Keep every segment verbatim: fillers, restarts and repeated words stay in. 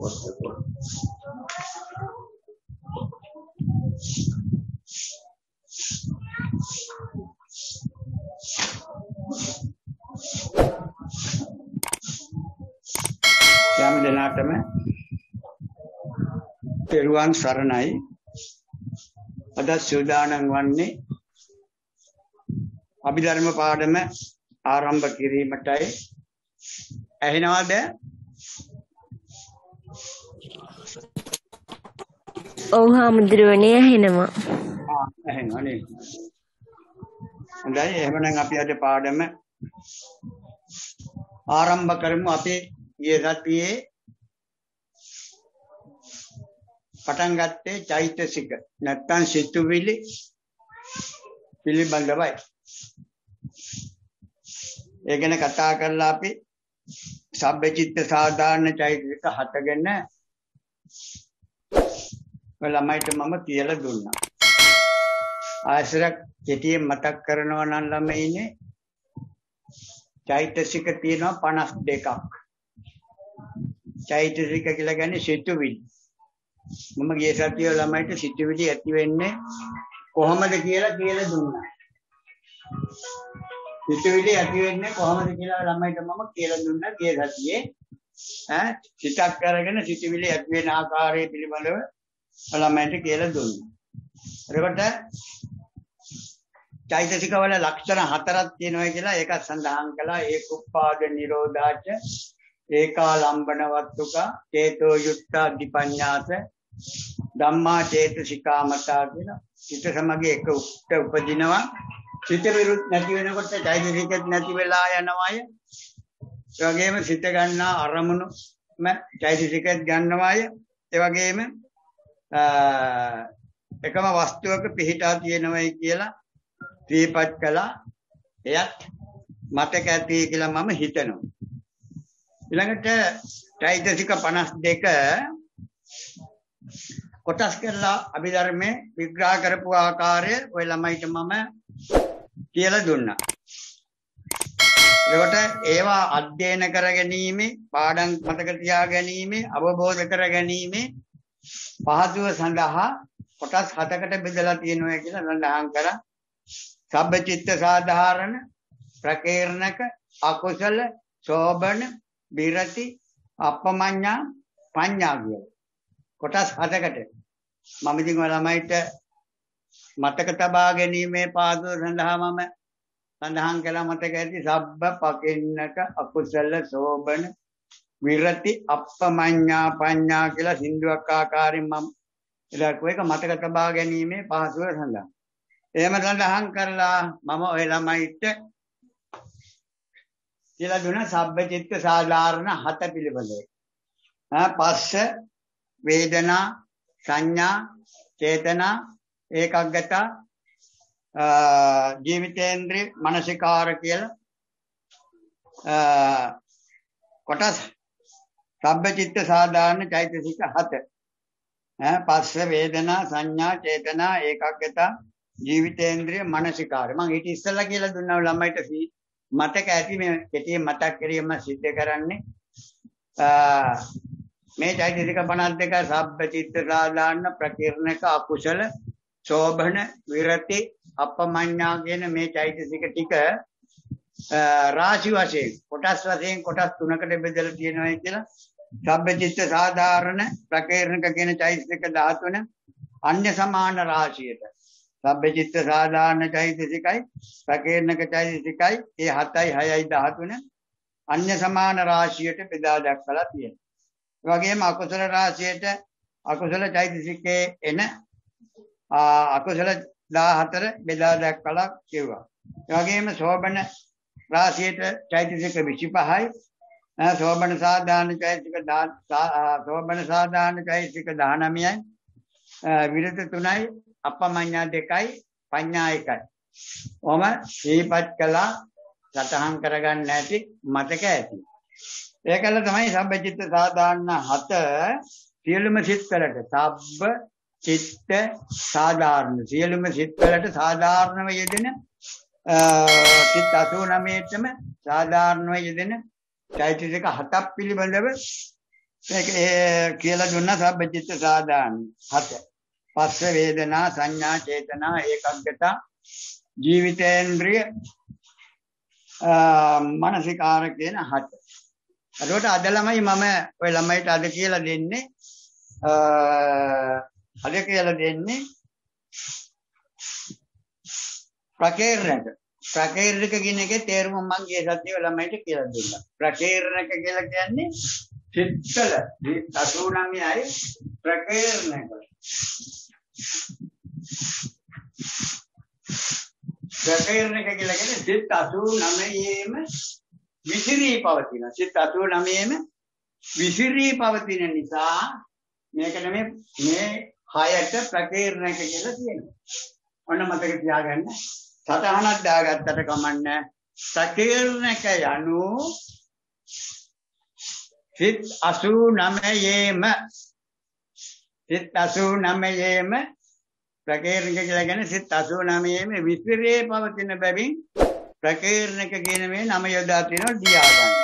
Jam දෙනාටම පෙරුවන් සරණයි. අද සූදානම් වන්නේ අභිධර්ම පාඩම ආරම්භ කිරීමටයි. ඇහෙනවද? ඔව් හාමුදුරුවනේ ඇහෙනවා. ආ ඇහෙනවා නේද? හොඳයි. එහෙනම් අපි අද පාඩම ආරම්භ කරමු. අපි ඊයේ සතියේ පටන් ගත්තේ චෛතසික නැත්තම් සිතුවිලි පිළිබඳවයි. ඒ ගැන කතා කරලා අපි සබ්බචිත්ත සාධාරණ චෛතසික හත ගැන ළමයිට මම කියලා දුන්නා. ආයසරක් කෙටියෙන් මතක් කරනවා නම් ළමයිනේ චෛතසික තියෙනවා පනස් දෙකක්. චෛතසික කියලා කියන්නේ සිතුවිලි. මම ගිය සතියේ ළමයිට සිතුවිලි ඇති වෙන්නේ කොහොමද කියලා කියලා දුන්නා. සිතුවිලි ඇති වෙන්නේ කොහොමද කියලා ළමයිට මම කියලා දුන්නා ගිය සතියේ. ඈ සිතක් කරගෙන සිතුවිලි ඇති වෙන ආකාරය පිළිබඳව ළමයිට කියලා දුන්නා. එතකොට චෛතසික වල ලක්ෂණ හතරක් තියෙනවා කියලා ඒකත් සඳහන් කළා. ඒකුප්පාද නිරෝධාච ඒකාලම්බන වත්තුක චේතෝ යුක්තා දීපඤ්ඤාස ධම්මා චේතසිකාමතා කියලා. සිත සමග එක උක්ත උපදිනවා. සිත විරුද්ධ නැති වෙනකොට චෛතසිකත් නැති වෙලා යනවාය. ඒ වගේම සිත ගන්නා අරමුණු ම චෛතසිකත් ගන්නවාය. ඒ වගේම එකම වස්තුවක පිහිටා තියෙනවයි කියලා දීපත් කළා. එයත් මතක ඇති කියලා මම හිතනවා. ඊළඟට චෛතසික පනස් දෙක කොටස් කරලා අභිධර්මයේ විග්‍රහ කරපු ආකාරය ඔය ළමයිට මම කියලා දුන්නා. ඒකට ඒවා අධ්‍යයන කර ගැනීම, පාඩම් මතක තියා ගැනීම, අවබෝධ කර ගැනීම පහසුව සඳහා කොටස් හතකට බෙදලා තියෙනවා කියලා සඳහන් කරා. සබ්බචිත්ත සාධාරණ, ප්‍රකීර්ණක, අකුසල, සෝබන, විරති, අපමඤ්ඤා, පඤ්ඤා කියලා කොටස් හතකට මම ඉතින් ඔය ළමයිට මතක තබා ගැනීමේ පාඩුව සඳහා මම සඳහන් කළා. මතක ඇති සබ්බ පකින්නක, අකුසල, සෝබන, විරති, අපමඤ්ඤා, පඤ්ඤා කියලා සින්දුවක් ආකාරයෙන් මම ඒක මතක තබා ගැනීමේ පහසුව සඳහා එහෙම සඳහන් කරලා මම ඔය ළමයිට කියලා දුන සබ්බචිත්ත සාධාරණ හත පිළිබඳව. ආ පස්ස, වේදනා, සංඥා, චේතනා, ඒකග්ගත, ජීවිතේන්ද්‍රිය, මනසිකාර කියලා කොටස් සබ්බචිත්ත සාධාරණ චෛතසික හත. ආ පස්ස, වේදනා, සංඥා, චේතනා, ඒකග්ගත, ජීවිතේන්ද්‍රිය, මනසිකාර. මම ඊට ඉස්සෙල්ලා කියලා දුන්නා ළමයිට මතක ඇති මේ කෙටියෙන් මතක් කිරීම සිද්ධ කරන්නේ මේ චෛතසික පනස් දෙක සබ්බචිත්ත සාධාරණ, ප්‍රකීර්ණක, අකුසල, සෝභන, විරති, අපමඤ්ඤා කියන මේ චෛතසික ටික රාශි වශයෙන් කොටස් වශයෙන් කොටස් තුනකට බෙදලා තියෙනවා කියලා. සබ්බචිත්ත සාධාරණ, ප්‍රකීර්ණක කියන චෛතසික ධාතුන අන්‍ය සමාන රාශියට සබ්බචිත්ත සාධාරණ චෛතසිකයි, ප්‍රකීර්ණක චෛතසිකයි, ඒ හතයි හයයි දහතුන අන්‍ය සමාන රාශියට බෙදා දක්වලා තියෙනවා. ඒ වගේම අකුසල රාශියට අකුසල චෛතසිකේ එන අකුසල දාහතර බෙදා දක්වලා කියුවා. ඒ වගේම සෝබන රාශියට චෛතසික විසිපහයි, සෝබන සාධාරණ චෛතසික සෝබන සාධාරණ චෛතසික දහනවයයි, විරත තුනයි, අපමඤ්ඤා දෙකයි, පඤ්ඤා එකයි. ඔහම දීපත් කළා සතහන් කරගන්න නැති මතක ඇති. ඒකල තමයි සබ්බචිත්ත සාධාරණ හත සියලුම සිත් වලට සබ්බ චිත්ත සාධාරණ සියලුම සිත් වලට සාධාරණව යෙදෙන සිත් අසූ නවයටම සාධාරණව යෙදෙන චෛතසික හතක් පිළිබඳව ඒක ඒ කියලා දුන්න සබ්බචිත්ත සාධාන හත. පස්ස වේදනා සංඥා චේතනා ඒකග්ගතා ජීවිතේන්ද්‍රිය මානසිකාර කියන හත. ඒකට අද ළමයි මම ඔය ළමයිට අද කියලා දෙන්නේ අද කියලා දෙන්නේ ප්‍රකේරණක. ප්‍රකේරණක කියන එකේ තේරුම මම ගිය සතියේ ළමයිට කියලා දුන්නා. ප්‍රකේරණක කියලා කියන්නේ චිත්තල අසුණමියයි ප්‍රකේරණක. ප්‍රකේරණක කියලා කියන්නේ සිත් අසුණමයේම විසිරී පවතින. සිත් අසුණමයේම විසිරී පවතින නිසා මේකට මේ මේ හයට ප්‍රකේරණක කියලා කියනවා. ඔන්න මතක තියාගන්න. සතහනක් දාගත්තට කමන්නේ. ප්‍රකේරණක යනු සිත් අසුණමයේම සිත් අසුණමයේම ප්‍රකේරණක කියලා කියන්නේ සිත් අසුණමයේම විසිරී පවතින බැවින් ප්‍රකේරණක කියන මේ නම යොදා තිනවා දියා ගන්න.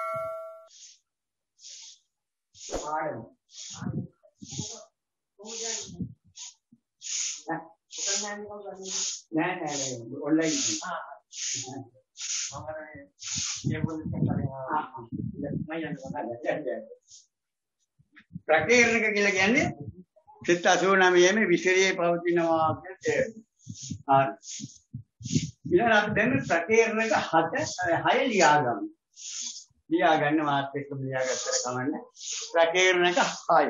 නෑ නෑ නෑ ඔන්ලයින් ආ ප්‍රකේරණක කියලා කියන්නේ සිත් අසුණමයේම විසිරී පවතිනවා කියන තේරුම. හරි. ඊළඟට දැන් ප්‍රකේරණක හත හය ලියා ගමු. ලියා ගන්න මාත් එක්කම ලියා ගත්තට කමන්නේ. ප්‍රකේරණක හය.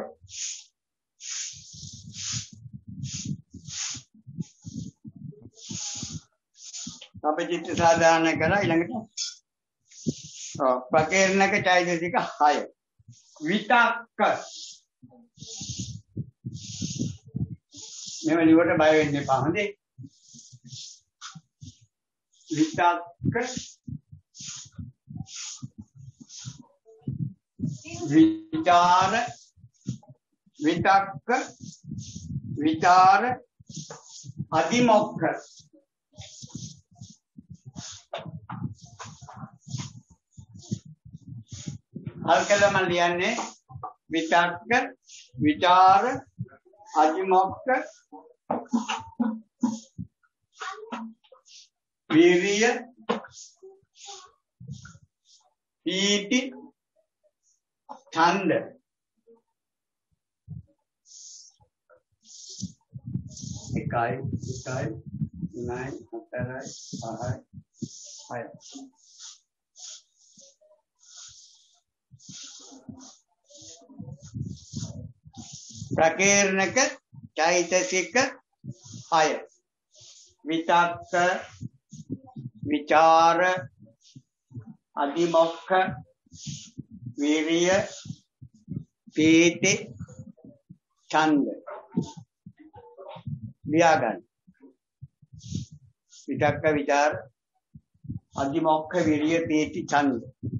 සබ්බචිත්ත සාධාරණ කරලා ඊළඟට ඔව් ප්‍රකේරණක චෛතසික හය. විතක්ක මෙව ලිවට බය වෙන්න එපා හොඳේ. විතක්ක විචාර විතක්ක විචාර අධිමොක්ඛ හල්කලම ලියන්නේ විතක්ක විචාර අධිමොක්ඛ වීර්ය පීති ඡන්ද එකයි එකයි තුනයි හතරයි පහයි හයයි. ප්‍රකේරණක චෛතසික හය. විතක්ක විචාර අධිමොක්ඛ වීර්ය පීති ඡන්ද. ලියා ගන්න. විතක්ක විචාර අධිමොක්ඛ වීර්ය පීති ඡන්ද.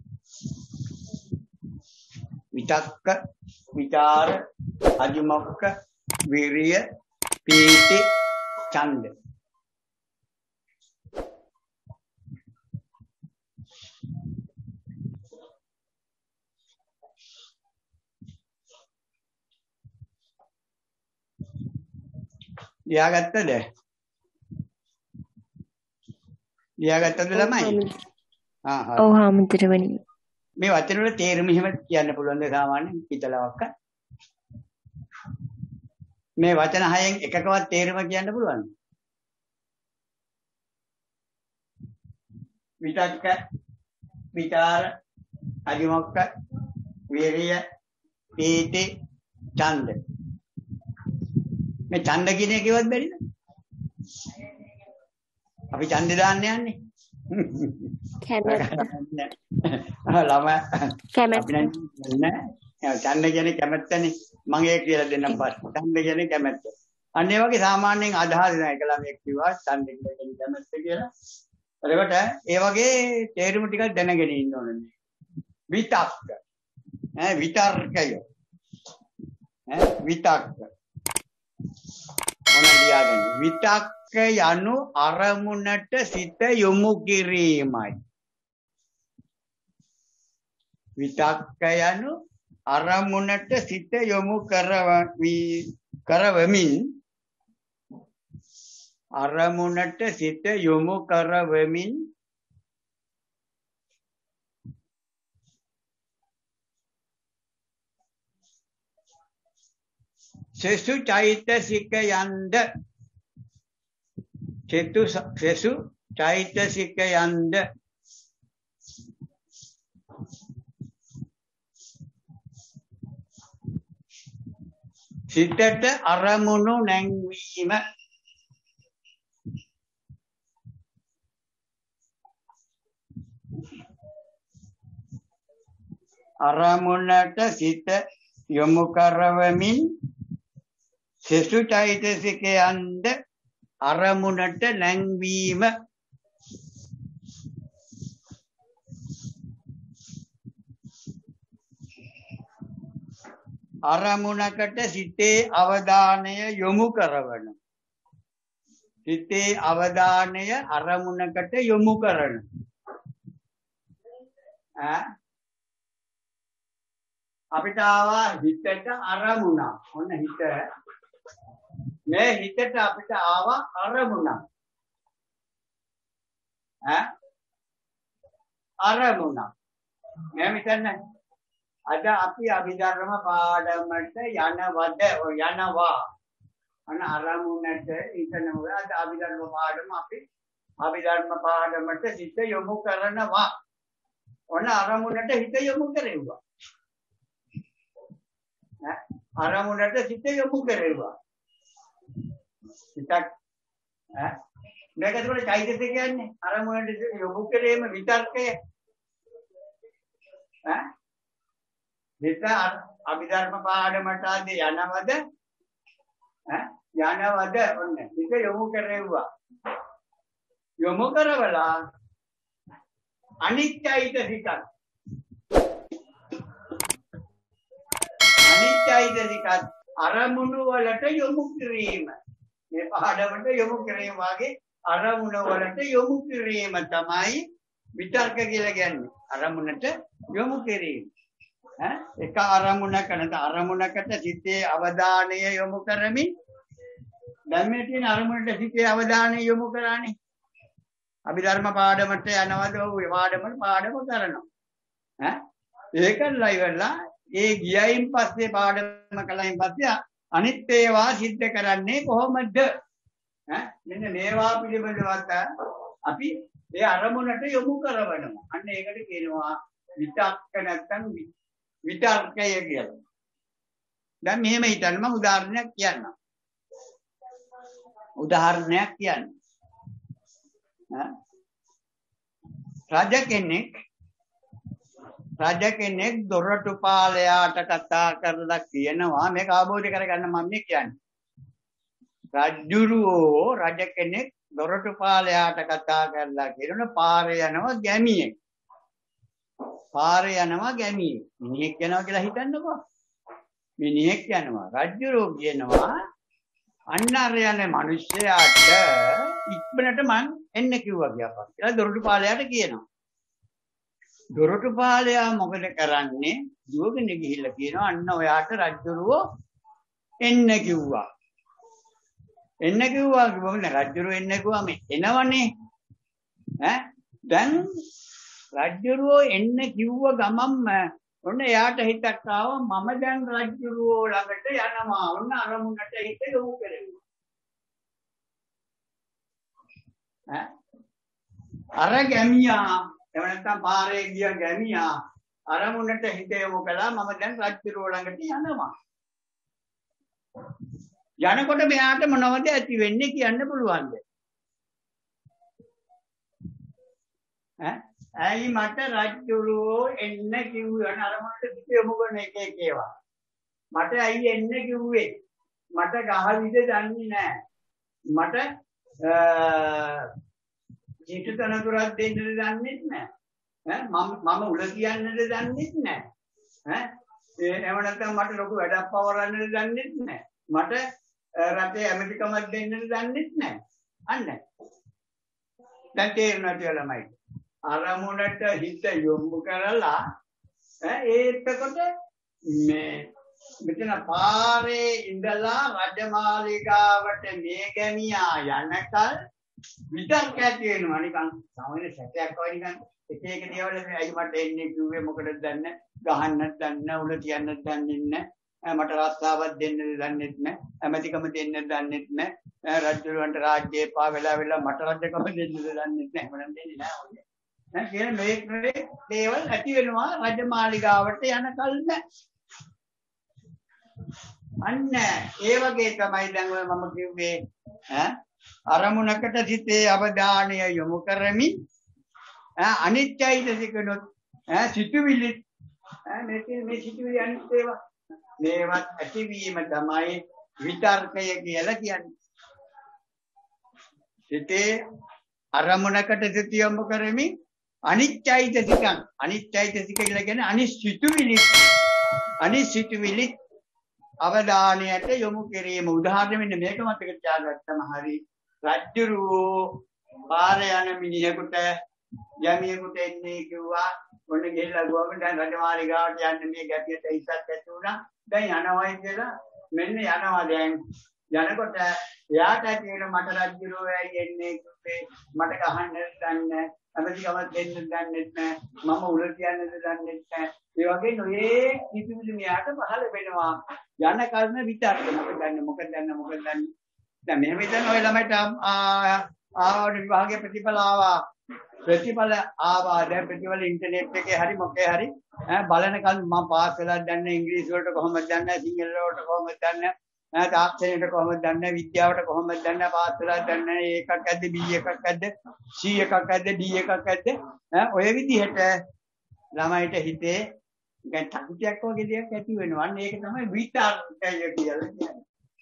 විතක්ක විචාර අධිමොක්ඛ වීර්ය පීති ඡන්ද. ලියාගත්තද? ලියාගත්තද ළමයි? ආ හරි. ඔව් හාමුදුරුවනි. මේ වචන වල තේරුම එහෙම කියන්න පුළුවන්ද සාමාන්‍යයෙන් පිටලවක්ක? මේ වචන හයෙන් එකකවත් තේරුම කියන්න පුළුවන්ද? විතක්ක විචාර අධිමොක්ඛ වීර්ය පීති ඡන්ද. මේ ඡන්ද කියන එකවත් බැරිද? අපි ඡන්දේ දාන්න යන්නේ. කැමැත්ත. ළම කැමැත්ත. අපි නෑ. ඡන්ද කියන්නේ කැමැත්තනේ. මම ඒක කියලා දෙන්නම් පස්සේ. ඡන්ද කියන්නේ කැමැත්ත. අන්න ඒ වගේ සාමාන්‍යයෙන් අදහස් නෑ. එක ළමෙක් කිව්වා ඡන්ද කියන්නේ කැමැත්ත කියලා. එතකොට ඒ වගේ තේරුම ටිකක් දැනගෙන ඉන්න ඕනේ. විතක්ක. ඈ විතර්කය. ඈ විතක්ක. මොනදියාගෙන විතක්ක යනු අරමුණට සිත යොමු කිරීමයි. විතක්ක යනු අරමුණට සිත යොමු කරවමි කරවමින් අරමුණට සිත යොමු කරවමින් සෙසු චෛතසිකයන්ද චේතු සෙසු චෛතසිකයන්ද සිතට අරමුණු නැංවීම අරමුණට සිත යොමු කරවමින් සෙසු චෛතසිකයන්ද අරමුණට නැංවීම අරමුණකට සිතේ අවධානය යොමු කරවන සිතේ අවධානය අරමුණකට යොමු කරන ඈ අපිට ආවා හිතට අරමුණක් ඔන්න හිත මේ හිතට අපිට ආවා අරමුණක් ඈ අරමුණක් මම හිතන්නේ අද අපි අභිධර්ම පාඩමට යනවද යනවා අන අරමුණට ඉතනවල අද අභිධර්ම පාඩම අපි අභිධර්ම පාඩමට සිත යොමු කරනවා ඔන්න අරමුණට හිත යොමු කරේවා ඈ අරමුණට සිත යොමු කරේවා හිතක් ඈ මේක ඒකට චෛතසික කියන්නේ අරමුණට යොමු කරේම විතර්කය ඈ හිත අභිධර්ම පාඩමට ආද යනවද ඈ යනවද ඔන්න හිත යොමු කරේවා යොමු කරවලා අනිත්‍යයිතසික අනිත්‍යයිතසික අරමුණු වලට යොමු කිරීම මේ පාඩමට යොමු කිරීම වාගේ අරමුණු වලට යොමු කිරීම තමයි විතර්ක කියලා කියන්නේ අරමුණට යොමු කිරීම එක අරමුණක නැත අරමුණකට සිතේ අවධානය යොමු කරමින් දැන් මේ තියෙන අරමුණට සිතේ අවධානය යොමු කරානේ අභිධර්ම පාඩමට යනවද ඔය පාඩමට පාඩම කරනවා ඈ ඒකල්ලා ඉවරලා ඒ ගියයින් පස්සේ පාඩම කළයින් පස්සේ අනිත් ඒවා සිද්ධ කරන්නේ කොහොමද ඈ මෙන්න මේවා පිළිබඳවත් අපි ඒ අරමුණට යොමු කරවනවා අන්න ඒකට කියනවා විතක්ක නැත්නම් විතර්කය කියලා. දැන් මෙහෙම හිතන්න මම උදාහරණයක් කියන්නම්. උදාහරණයක් කියන්න. රජ කෙනෙක් රජ කෙනෙක් දොරටුපාලයාට කතා කරලා කියනවා මේක අවබෝධ කරගන්න මම මේ කියන්නේ. රජුරෝ රජ කෙනෙක් දොරටුපාලයාට කතා කරලා කියනවා පාරේ යනවා ගැමියෙක්. පාරේ යනවා ගැමියෙක්. මිනිහෙක් යනවා කියලා හිතන්නකෝ. මිනිහෙක් යනවා. රජුරෝ කියනවා අන්න අර යන මිනිස්සයාට ඉක්මනට මං එන්න කිව්වා කියලා. කියලා දොරටුපාලයාට කියනවා. දොරටුපාලයා මොකද කරන්නේ? දුවගෙන ගිහිල්ලා කියනවා අන්න ඔයාට රජුරෝ එන්න කිව්වා. එන්න කිව්වා කිව්වම රජුරෝ එන්න කිව්වම එනවනේ. ඈ දැන් රජුරෝ එන්න කිව්ව ගමන්ම ඔන්න එයාට හිතක් ආවා මම දැන් රජුරෝ ළඟට යනවා. ඔන්න අරමුණට හිත යොමු කරගන්නවා. ඈ අර ගැමියා එහෙම නැත්නම් පාරේ ගිය ගැමියා අරමුණට හිත යොමු කළා මම දැන් රජුරෝ ළඟට යනවා. යනකොට මෙයාට මොනවද ඇති වෙන්නේ කියන්න පුළුවන්ද? ඈ ඇයි මට රජුරෝ එන්න කිව්වේ අරමුණට හිත යොමු කරන එක එක ඒවා. මට ඇයි එන්න කිව්වේ? මට ගහ විද දන්නේ නැහැ. මට ජීවිත තනතුරක් දෙන්නද දන්නේ නැහැ. ඈ මම මම උල කියන්නද දන්නේ නැහැ. ඈ එහෙම නැත්නම් මට ලොකු වැඩක් පවරන්නද දන්නේ නැහැ. මට රටේ ඇමතිකමක් දෙන්නද දන්නේ නැහැ. අන්න. දැන් තේරුණාද ළමයි? අරමුණට හිත යොමු කරලා ඈ ඒකකොට මේ මෙතන පාරේ ඉඳලා රජමාලිගාවට මේ ගැමියා යනකල් විතර්ක ඇති වෙනවා නිකන් සාමාන්‍ය සැකයක් වගේ නිකන් එක එක දේවල් මේ අයි මට එන්නේ කිව්වේ මොකටද දන්නේ ගහන්නත් දන්නේ උල තියන්නත් දන්නේ නැහැ මට රස්සාවක් දෙන්නද දන්නේත් නැහැ ඇමතිකම දෙන්නද දන්නේත් නැහැ රජුලන්ට රාජ්‍යයේ පා වෙලා වෙලා මට රජකම දෙන්නද දන්නේත් නැහැ මම දෙන්නේ නැහැ නෑ කියන මේ මේ දේවල් ඇති වෙනවා රජමාලිගාවට යනකල් නෑ අන්න ඒ වගේ තමයි දැන් ඔය මම කිව්වේ ඈ අරමුණකට සිතේ අවධානය යොමු කරමි ඈ අනිත්‍යයිදසිකනොත් ඈ සිතුවිලි ඈ මේකේ මේ සිතුවිලි අනිත් ඒවා මේවත් ඇතිවීම තමයි විතර්කය කියලා කියන්නේ සිතේ අරමුණකට සිත යොමු කරමි අනිත්‍යයිදසිකං අනිත්‍යයිදසික කියලා කියන්නේ අනිසිතුවිලි අනිසිතුවිලි අවධානයට යොමු කිරීම උදාහරණ මෙන්න මේක මතක තියාගත්තම හරි රජ්ජුරුවෝ පාර යන මිනිහෙකුට යමියෙකුට එන්නේ කිව්වා ඔන්න ගෙල්ලා ගුවම දැන් රජමාලිගාවට යන්න මේ ගැටියට ඉස්සත් ඇති වුණා දැන් යනවායි කියලා මෙන්න යනවා දැන් යනකොට එයාට ඇති වෙන මට රජ්ජුරුවෝ ඇයි එන්නේ කිව්වේ මට ගහන්න දන්නේ අමතිකම දෙන්න දන්නේ නැහැ මම උල කියන්නද දන්නේ නැහැ ඒ වගේ නොයේ කිසිදු මෙයාට පහළ වෙනවා යන කර්ම විතර්ක මොකද දන්නේ මොකද දන්නේ මොකද දන්නේ දැන් මෙහෙම ඉතින් ඔය ළමයිට ආවට විභාගයේ ප්‍රතිඵල ආවා ප්‍රතිඵල ආවා දැන් ප්‍රතිඵල ඉන්ටර්නෙට් එකේ හරි මොකේ හරි ඈ බලනකල් මම පාස් වෙලා දන්නේ ඉංග්‍රීසි වලට කොහොමද දන්නේ සිංහල වලට කොහොමද දන්නේ ඈ තාක්ෂණයට කොහොමද දන්නේ විද්‍යාවට කොහොමද දන්නේ පාස් වෙලා දන්නේ එකක් ඇද්ද බී එකක් ඇද්ද සී එකක් ඇද්ද ඩී එකක් ඇද්ද ඈ ඔය විදිහට ළමයිට හිතේ දැන් 탁ුතියක් වගේ දෙයක් ඇති වෙනවා. අන්න ඒක තමයි විතර්කය කියලා කියන්නේ.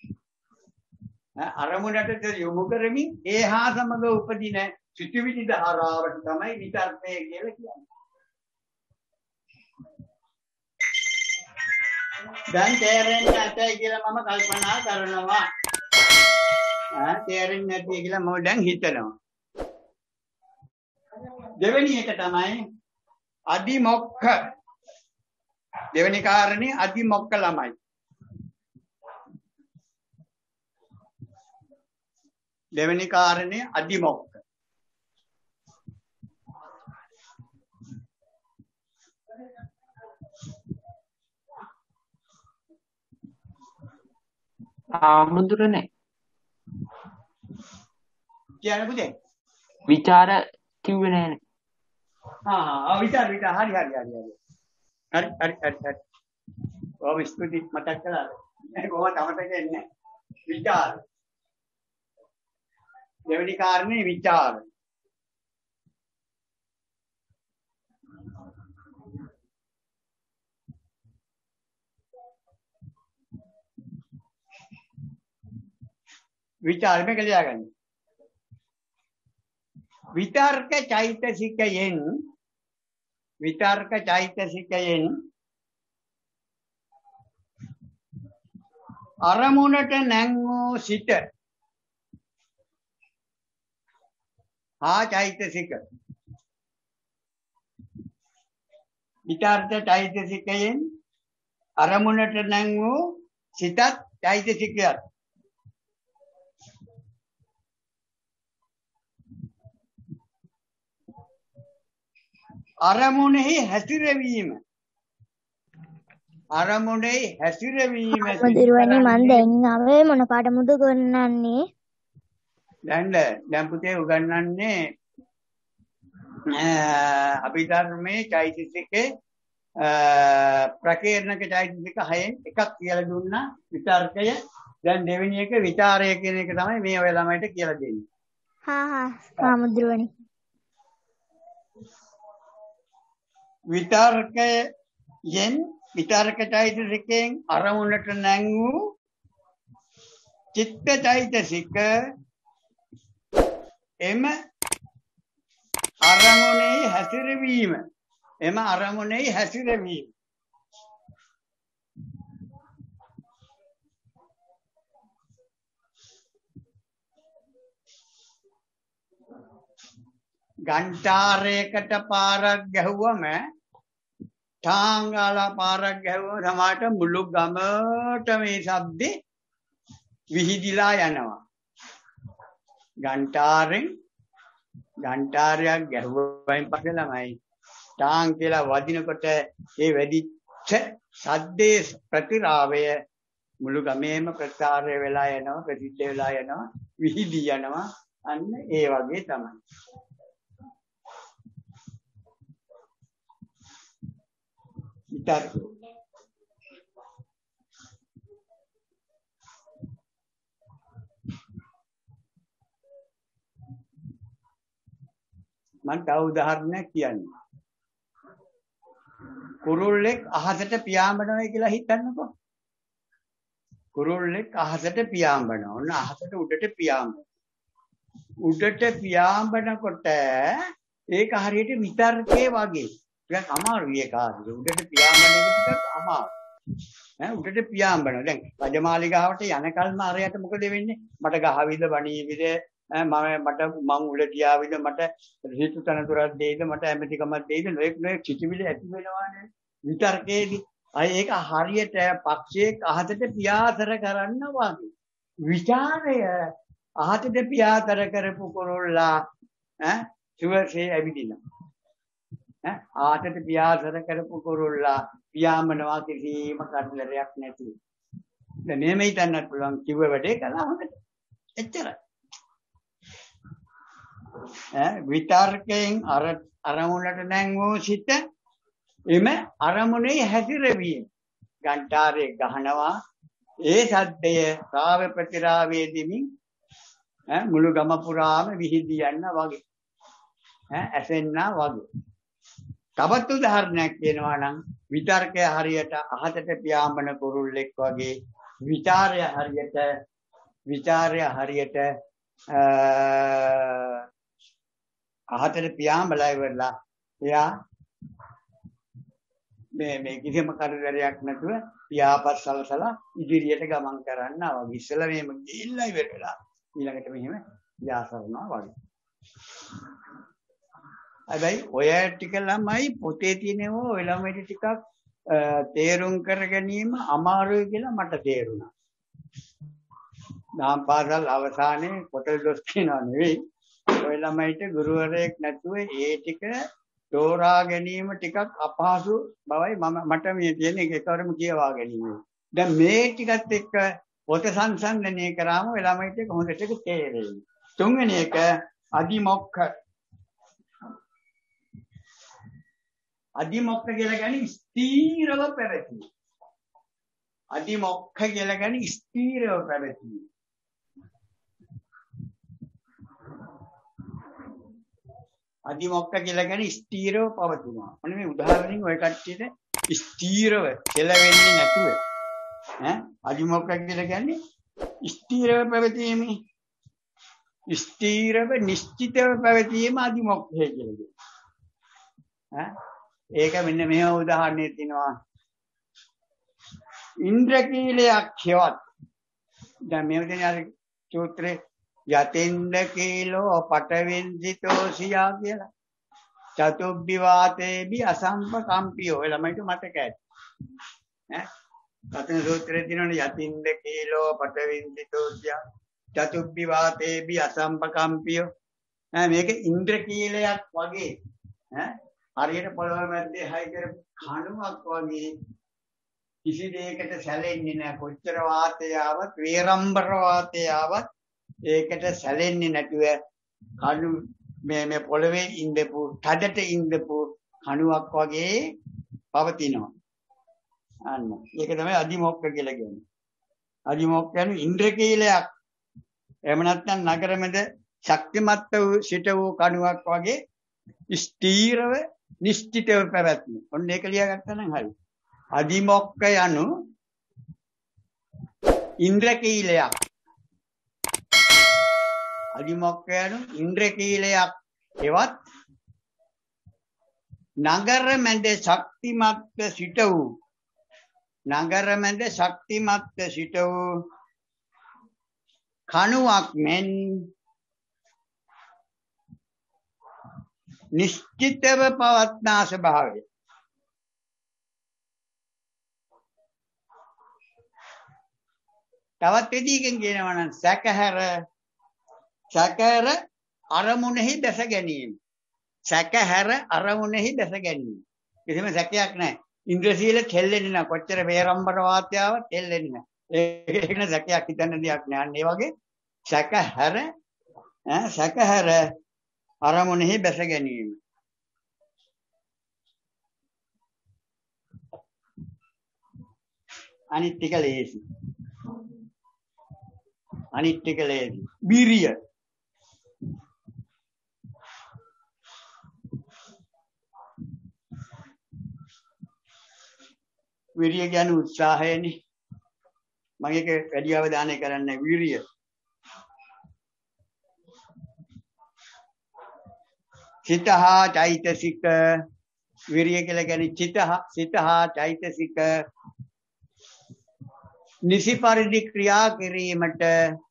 අරමුණට යොමු කරමින් ඒ හා සමග උපදින සිතුවිලි ධාරාවට තමයි විතර්කය කියලා කියන්නේ. දැන් තේරෙන්නේ නැතයි කියලා මම කල්පනා කරනවා. ආ තේරෙන්නේ නැති කියලා මම දැන් හිතනවා. දෙවෙනි එක තමයි අදිමොක්ඛ දෙවෙනි කාරණේ අදිමොක්ඛ ළමයි. දෙවෙනි කාරණේ අදිමොක්ඛ. ආමුදුරනේ. කියන්නේ පුතේ. විචාර කිව්වේ නෑනේ. ආ ආ විචාර විචාර හරි හරි හරි හරි. හරි හරි හරි හරි. ඔබ ස්තුති මතක් කළාද? මේ කොහොමද අමතක වෙන්නේ? විචාර. දෙවෙනි කාරණේ විචාර. විචාර මේක ලියාගන්න. විතර්ක චෛතසිකයෙන් විතර්ක චෛතසිකයෙන් අරමුණට නැංගූ සිත ආ චෛතසික විතර්ක චෛතසිකයෙන් අරමුණට නැංගූ සිතත් චෛතසිකයක් අරමුණෙහි හැසිරවීම අරමුණෙහි හැසිරවීම මුදිරුවනි මන් දැන් ආවේ මොන පාඩමුද උගන්වන්නේ දැන් දැන් පුතේ උගන්වන්නේ අභිධර්මයේ චෛතසිකේ ප්‍රකීර්ණක චෛතසික හයෙන් එකක් කියලා දුන්නා විතර්කය දැන් දෙවෙනි එක විචාරය කියන එක තමයි මේ ඔය ළමයිට කියලා දෙන්නේ හා හා හා මුදිරුවනි විතර්කයෙන් විතර්ක චෛතසිකයෙන් අරමුණට නැංගූ චිත්ත චෛතසික එම අරමුණේ හැසිරවීම එම අරමුණේ හැසිරවීම ගන්ටාරයකට පාරක් ගැහුවම ඨාංගාලා පාරක් ගැහුවම සමහරට මුළු ගමට මේ ශබ්දේ විහිදිලා යනවා. ගන්ටාරෙන් ගන්ටාරයක් ගැහුවයින් පස්සේ ළමයි ටාං කියලා වදිනකොට ඒ වැඩිච්ච සද්දේ ප්‍රතිරාවය මුළු ගමේම ප්‍රචාරය වෙලා යනවා, ප්‍රසිද්ධ වෙලා යනවා, විහිදී යනවා. අන්න ඒ වගේ තමයි. විතර මම තව උදාහරණයක් කියන්නම්. කුරුල්ලෙක් අහසට පියාඹනවා කියලා හිතන්නකෝ. කුරුල්ලෙක් අහසට පියාඹනවා. ඔන්න අහසට උඩට පියාඹනවා. උඩට පියාඹනකොට ඒක හරියට විතර්කයේ වගේ. ටිකක් අමාරුයි ඒක ආදිද. උඩට පියාඹන එක ටිකක් අමාරුයි. ඈ උඩට පියාඹනවා. දැන් රජමාලිගාවට යනකල්ම අරයට මොකද වෙන්නේ? මට ගහවිද වණීවිද මම මට මං උල තියාවිද මට හිතු තනතුරක් දෙයිද මට ඇමතිකමක් දෙයිද නොඑක් නොඑක් සිතිවිලි ඇති වෙනවානේ විතර්කයේදී. අය ඒක හරියට පක්ෂයක අහසට පියාසර කරන්න වගේ. විචාරය අහසට පියාසර කරපු කුරුල්ලා ඈ සුවසේ ඇවිදිනවා. ඈ අහසට පියාසර කරපු කුරුල්ලා පියාඹනවා කිසිම කරදරයක් නැතුව. දැන් මෙහෙම හිතන්නත් පුළුවන් කිව්ව වැඩේ කළා හොඳට. එච්චරයි. ඈ විතර්කයෙන් අර අරමුණට නැංගෝ සිට එම අරමුණේ හැසිරවීම. ගන්ටාරේ ගහනවා ඒ සද්දය රාව ප්‍රතිරාවයේ දෙමින් ඈ මුළු ගම පුරාම විහිදී යන්න වගේ. ඈ ඇසෙන්නා වගේ. තවත් උදාහරණයක් කියනවා නම් විතර්කය හරියට අහසට පියාඹන කුරුල්ලෙක් වගේ විචාරය හරියට විචාරය හරියට අහසට පියාඹලා ඉවරලා එයා මේ මේ කිසිම කරදරයක් නැතුව පියාපත් සලසලා ඉදිරියට ගමන් කරන්නා වගේ. ඉස්සෙල්ලා මේම ගිහිල්ලා ඉවර වෙලා ඊළඟට මෙහෙම යාසරනවා වගේ. හැබැයි ඔය ටික ළමයි පොතේ තියෙනවා ඔය ළමයිට ටිකක් තේරුම් කර ගැනීම අමාරුයි කියලා මට තේරුණා. දාම් පාසල් අවසානයේ පොතේ දොස් කියනවා නෙවෙයි. ඔය ළමයිට ගුරුවරයෙක් නැතුව ඒ ටික තෝරා ගැනීම ටිකක් අපහසු බවයි මම මට මේ තියෙන එකවරම කියවා ගැනීම. දැන් මේ ටිකත් එක්ක පොත සංසන්දනය කරාම ඔය ළමයිට හොඳට තේරෙයි. තුන්වෙනි එක අදිමොක්ඛ. අදිමොක්ඛ කියලා කියන්නේ ස්ථීරව පැවතීම. අදිමොක්ඛ කියලා කියන්නේ ස්ථීරව පැවතීම. අදිමොක්ඛ කියලා කියන්නේ ස්ථීරව පවතිනවා. මොන මේ උදාහරණින් ඔය කට්ටියට ස්ථීරව කෙලවෙන්නේ නැතුව ඈ අදිමොක්ඛ කියලා කියන්නේ ස්ථීරව පැවතීම. ස්ථීරව නිශ්චිතව පැවතීම අදිමොක්ඛය කියලා කියනවා. ඈ ඒක මෙන්න මෙහෙම උදාහරණයක් තියෙනවා. ඉන්ද්‍රකීලයක් කියවත්. දැන් මේ විදිහේ අර සූත්‍රේ යතින්ද කීලෝ පටවින්දිතෝ සියා කියලා. චතුබ්බි වාතේබි අසම්පකම්පියෝ. ඔය ළමයිට මතක ඇති. ඈ රතන සූත්‍රයේ තියෙනවනේ යතින්ද කීලෝ පටවින්දිතෝ සියා. චතුබ්බි වාතේබි අසම්පකම්පියෝ. ඈ මේක ඉන්ද්‍රකීලයක් වගේ. ඈ හරියට පොළොව මැද්දේ හයි කරපු කණුවක් වගේ කිසි දෙයකට සැලෙන්නේ නැහැ. කොච්චර වාතය ආවත් වේරම්බර වාතය ආවත් ඒකට සැලෙන්නේ නැතුව කණු මේ මේ පොළවේ ඉඳපු තඩට ඉඳපු කණුවක් වගේ පවතිනවා. අන්න ඒක තමයි අදිමොක්ඛ කියලා කියන්නේ. අදිමොක්ඛ කියන්නේ ඉන්ද්‍රකීලයක්. එහෙම නැත්නම් නගරමෙද ශක්තිමත් වූ සිට වූ කණුවක් වගේ ස්ථීරව නිශ්චිතව පැවැත්ම. ඔන්න ඒක ලියාගත්තා නම් හරි. අදිමොක්ඛ යනු ඉන්ද්‍රකීලයක්. අදිමොක්ඛ යනු ඉන්ද්‍රකීලයක්. එවත් නගර මැද ශක්තිමත් සිට වූ නගර මැද ශක්තිමත් සිට වූ කණුවක් මෙන් නිශ්චිතව පවත්නා ස්වභාවය. තවත් විදිහකින් කියනවා නම් සැකහැර සැකහැර අරමුණෙහි දැස ගැනීම. සැකහැර අරමුණෙහි දැස ගැනීම. කිසිම සැකයක් නැහැ. ඉන්ද්‍රශීල තෙල්ලෙන්නේ නැහැ. කොච්චර වේරම්බර වාත්‍යාව තෙල්ලෙන්නේ නැහැ. ඒක නේ සැකයක් හිතන්න දෙයක් නෑ. අන්න ඒ වගේ සැකහැර ඈ සැකහැර අරමුණෙහි දැස ගැනීම. අනිත් ටික ලේසි. අනිත් ටික ලේසි. බීරිය. විරිය කියන්නේ උත්සාහයනේ. මම ඒක වැඩි අවධානය කරන්නේ විරිය. චිතහා චෛතසික විරිය කියලා කියන්නේ චිතහා සිතහා චෛතසික නිසි පරිදි ක්‍රියා කිරීමට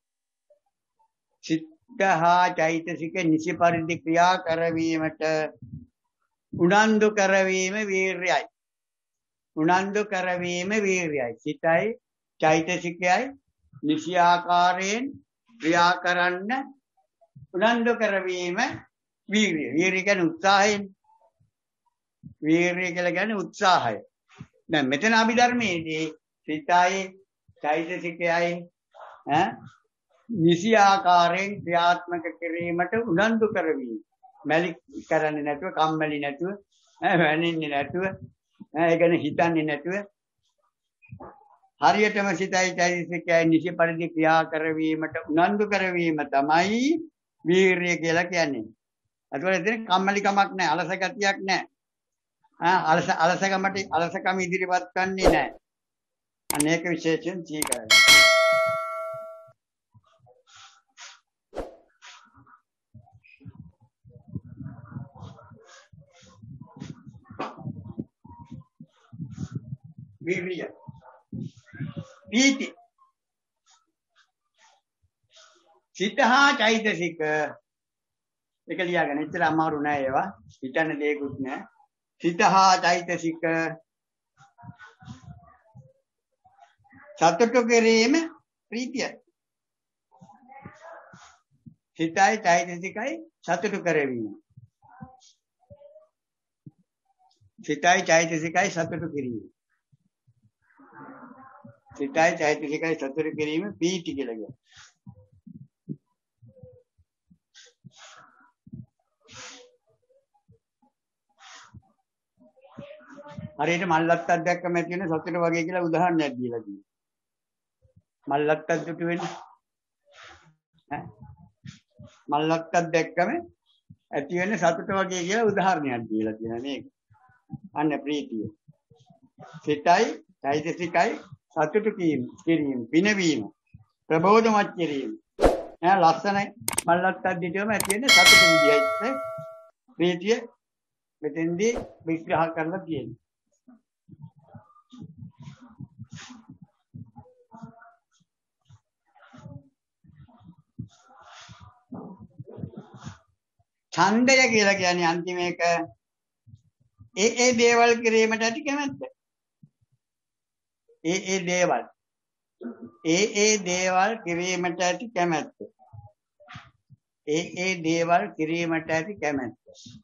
චිත්තහා චෛතසික නිසි පරිදි ක්‍රියා කරවීමට උනන්දු කරවීම වීර්යයි. උනන්දු කරවීම වීර්යයි. සිතයි චෛතසිකයයි නිසි ආකාරයෙන් ක්‍රියා කරන්න උනන්දු කරවීම වීර්යය. වීර්යය කියන්නේ උත්සාහයෙන්. වීර්යය කියලා කියන්නේ උත්සාහය. දැන් මෙතන අභිධර්මයේදී සිතයි චෛතසිකයයි ඈ නිසි ආකාරයෙන් ක්‍රියාත්මක කිරීමට උනන්දු කරවීම. මැලි කරන්නේ නැතුව, කම්මැලි නැතුව, ඈ වැනින්නේ නැතුව, ඈ ඒ කියන්නේ හිතන්නේ නැතුව හරියටම සිතයි චෛතසිකයයි නිසි පරිදි ක්‍රියා කරවීමට උනන්දු කරවීම තමයි වීර්යය කියලා කියන්නේ. ඒතකොට එතන කම්මැලි කමක් නැහැ, අලස ගතියක් නැහැ. ආ අලස අලසකමට අලසකම ඉදිරිපත් කරන්නේ නැහැ. අනේක විශේෂයෙන් සීකරයි. වීර්යය. පීති. සිතහා චෛතසික ඒක ලියාගෙන ඉතල අමාරු නෑ ඒවා. හිතන්න දෙයක්වත් නෑ. සිතහා චෛතසික සතුටු කිරීම ප්‍රීතිය. සිතයි චෛතසිකයි සතුටු කරවීම. සිතයි චෛතසිකයි සතුටු කිරීම. සිතයි චෛතසිකයි සතුටු කිරීම පීති කියලා කියනවා. හරියට මල්ලත්තක් දැක්කම ඇති වෙන සතුට වගේ කියලා උදාහරණයක් දීලා තියෙනවා. මල්ලත්තක් දුටු වෙන්නේ ඈ මල්ලත්තක් දැක්කම ඇති වෙන සතුට වගේ කියලා උදාහරණයක් දීලා තියෙනවා මේක. අන්න ප්‍රීතිය. සිතයි චෛතසිකයි සතුට කිරීම, පිනවීම, ප්‍රබෝධමත් කිරීම. ඈ ලස්සන මල්ලත්තක් දිටුවම ඇති වෙන සතුට විදියයි ප්‍රීතිය මෙතෙන්දී විග්‍රහ කරලා තියෙනවා. ඡන්දය කියලා කියන්නේ අන්තිම එක ඒ ඒ දේවල් කිරීමට ඇති කැමැත්ත. ඒ ඒ දේවල් ඒ ඒ දේවල් කිරීමට ඇති කැමැත්ත. ඒ ඒ දේවල් කිරීමට ඇති කැමැත්ත.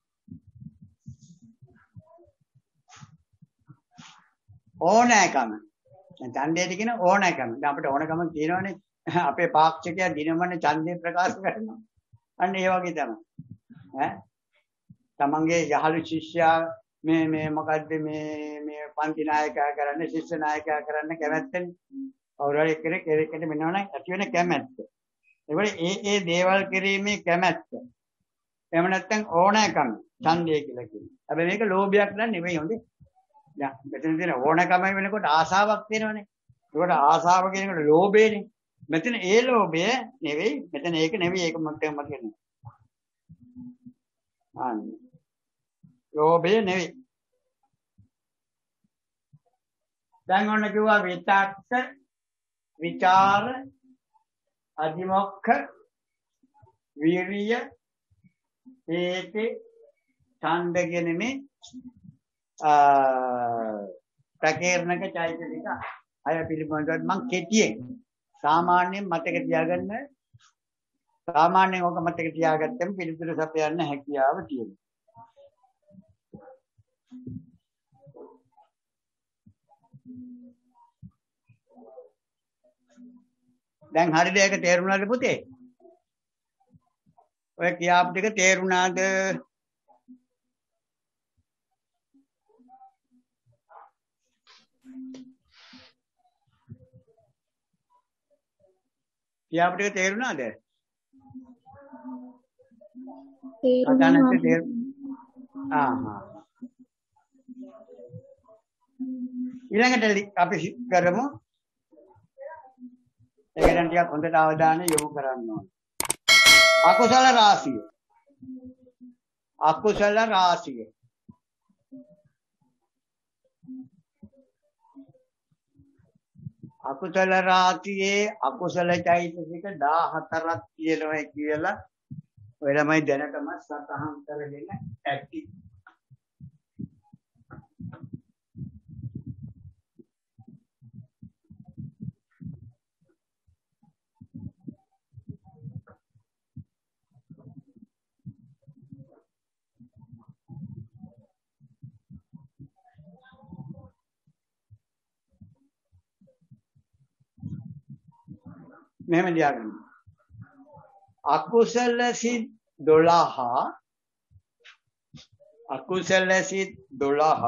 ඕනෑකම. දැන් ඡන්දයට කියන ඕනෑකම. දැන් අපිට ඕනකම කියනවනේ අපේ පාක්ෂිකයා දිනමනේ ඡන්දේ ප්‍රකාශ කරනවා. අන්න ඒ වගේ තමයි. ඈ තමන්ගේ යහළු ශිෂ්‍යයා මේ මේ මොකද්ද මේ මේ පන්ති නායකයා කරන්න ශිෂ්‍ය නායකයා කරන්න කැමැත්තනේ. කවුරු හරි කෙනෙක් කෙනෙක්ට මෙන්නවනම් ඇති වෙන කැමැත්ත. ඒකෝනේ ඒ ඒ දේවල් කිරීමේ කැමැත්ත. එහෙම නැත්නම් ඕනෑකම ඡන්දය කියලා කියනවා. හැබැයි මේක ලෝභයක් නන් නෙවෙයි හොඳේ. දැන් මෙතන තියෙන ඕනෑකම වෙනකොට ආසාවක් තියෙනවනේ. ඒකට ආසාව කියනකොට ලෝභයනේ. මෙතන ඒ ලෝභය නෙවෙයි. මෙතන ඒක නෙවෙයි. ඒක මට මත කියන්නේ. අන්න ලෝභය නෙවෙයි. දැන් ඔන්න කිව්වා විතක්ක, විචාර, අධිමොක්ඛ, වීරිය, හේති, ඡන්ද කියන මේ ප්‍රකීර්ණක චෛතසික අය පිළිබඳව මම කෙටියෙන් සාමාන්‍යයෙන් මතක තියාගන්න සාමාන්‍යයෙන් ඔක මතක තියාගත්තම පිළිතුරු සපයන්න හැකියාව තියෙනවා. දැන් හරිද ඒක තේරුණාද පුතේ? ඔය කියාපු ටික තේරුණාද? කියාපු ටික තේරුණාද? තේරුණා. ආ හා. ඊළඟට අපි කරමු. ඒක දැන් ටිකක් හොඳට අවධානය යොමු කරන්න ඕනේ. අකුසල රාශිය. අකුසල රාශිය. අකුසල රාශියේ අකුසල චෛතසික දාහතරක් කියනවා කියලා ඔය ළමයි දැනටම සතහන් කරගෙන ඇති. මෙහෙම ලියාගන්න. අකුසල සිත් දොළහ අකුසල සිත් දොළහ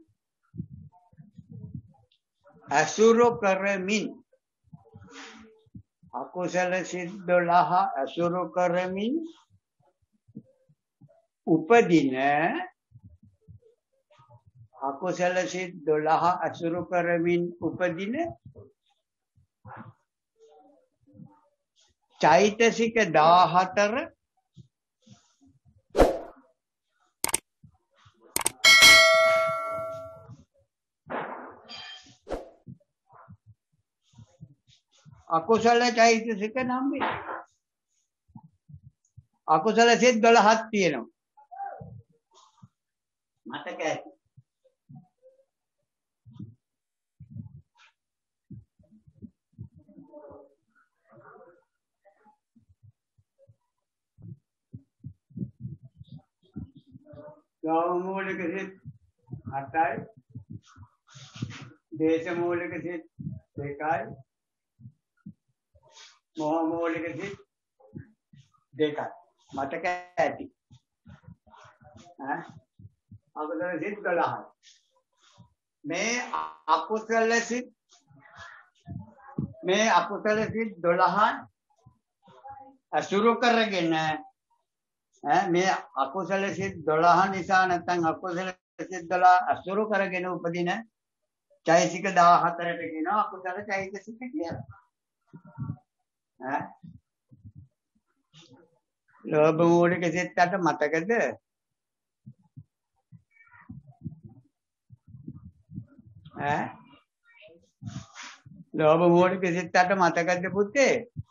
අසුරු කරමින් අකුසල සිත් දොළහ අසුරු කරමින් උපදින අකුසල සිත් දොළහ අසුරු කරමින් උපදින චෛතසික දාහතර අකුසල චෛතසික නම් වේ. අකුසල සිත් දොළහක් තියෙනවා. මතක ඇති. මූලික සිත් අටයි දේශ මූලික සිත් දෙකයි මොහ මූලික සිත් දෙකයි මතක ඇති. ඈ අකුසල සිත් දොළහයි. මේ අකුසල සිත් මේ අකුසල සිත් දොළහ අසුරු කරගෙන මේ අකුසල සිත් දොළහ නිසා නැත්නම් අකුසල සිත් දොළහ අසුරු කරගෙන උපදින චෛතසික දාහතරට කියනවා අකුසල චෛතසික කියලා. ඈ ලෝභ මූලික සිත් අට මතකද? ඈ ලෝභ මූලික සිත් අට මතකද පුතේ?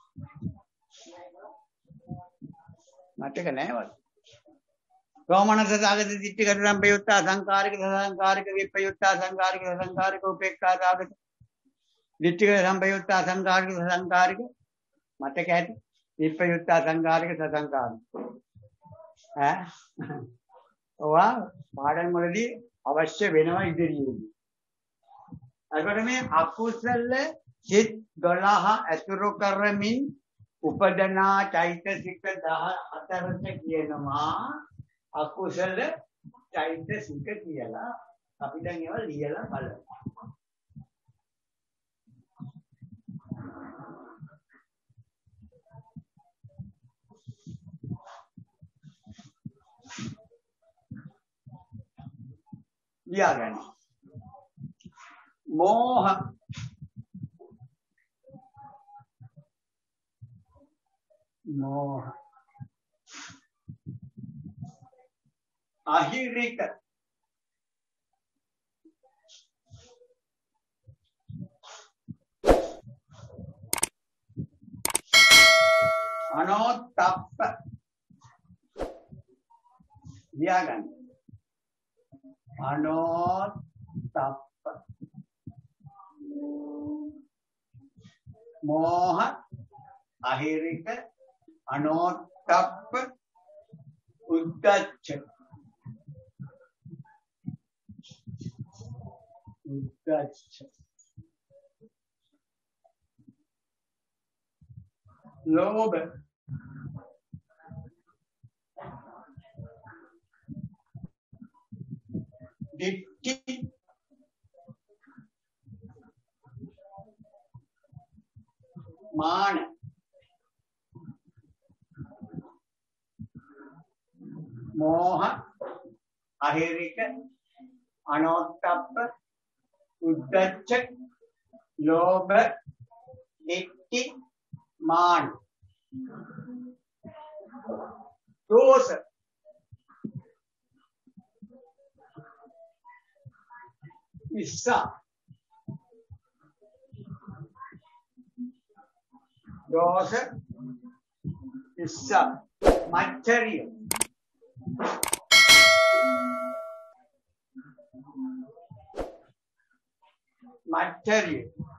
මතක නැහැ. රෝමනස සාගත දිට්ඨිගත සම්පයුක්ත අසංකාරික සංකාරික විපයුක්ත අසංකාරික සංකාරික උපේක්ඛා සාගත දිට්ඨිගත සම්පයුක්ත අසංකාරික සංකාරික මතක ඇති. විපයුක්ත අසංකාරික සසංකාරික ඈ ඔවා පාඩම් වලදී අවශ්‍ය වෙනවා ඉදිරියේදී. අරකට මේ අකුසල සිත් දොළහ ඇසුරු කරමින් උපදනා චෛතසික දහහතරට කියනවා අකුසල චෛතසික කියලා. අපි දැන් ඒවා ලියලා බලමු. ලියාගන්න. මෝහ मोह अहिरिक अनोत्तप्प व्यागन अनोत्तप्प मोह अहिरिक अनोत्तप्प उद्दच्च उद्दच्च लोभ दिट्ठि मान मोह अहिरिक अनोत्तप्प उद्दच्च लोभ दिट्ठि मान दोष ईर्ष्या दोष ईर्ष्या मात्सर्य मात्सर्य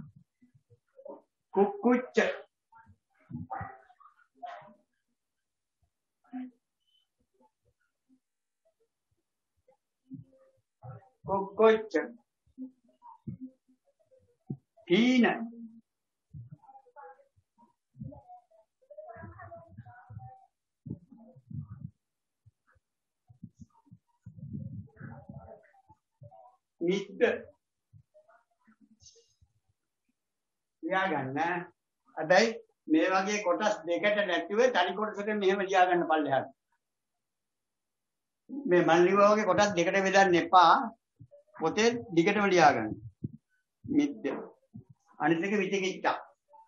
कुक्कुच्च कुक्कुच्च कीन मिद लिया गන්න අදයි මේ වගේ කොටස් දෙකට නැතිව තනි කොටසට මෙහෙම ලියා ගන්න පල්ලෙහාට මේ මන් ලියුවා වගේ කොටස් දෙකට බෙදන්න එපා පොතේ දිගටම ලියා ගන්න මිද්ද අනිත් එක විචිකිච්ඡා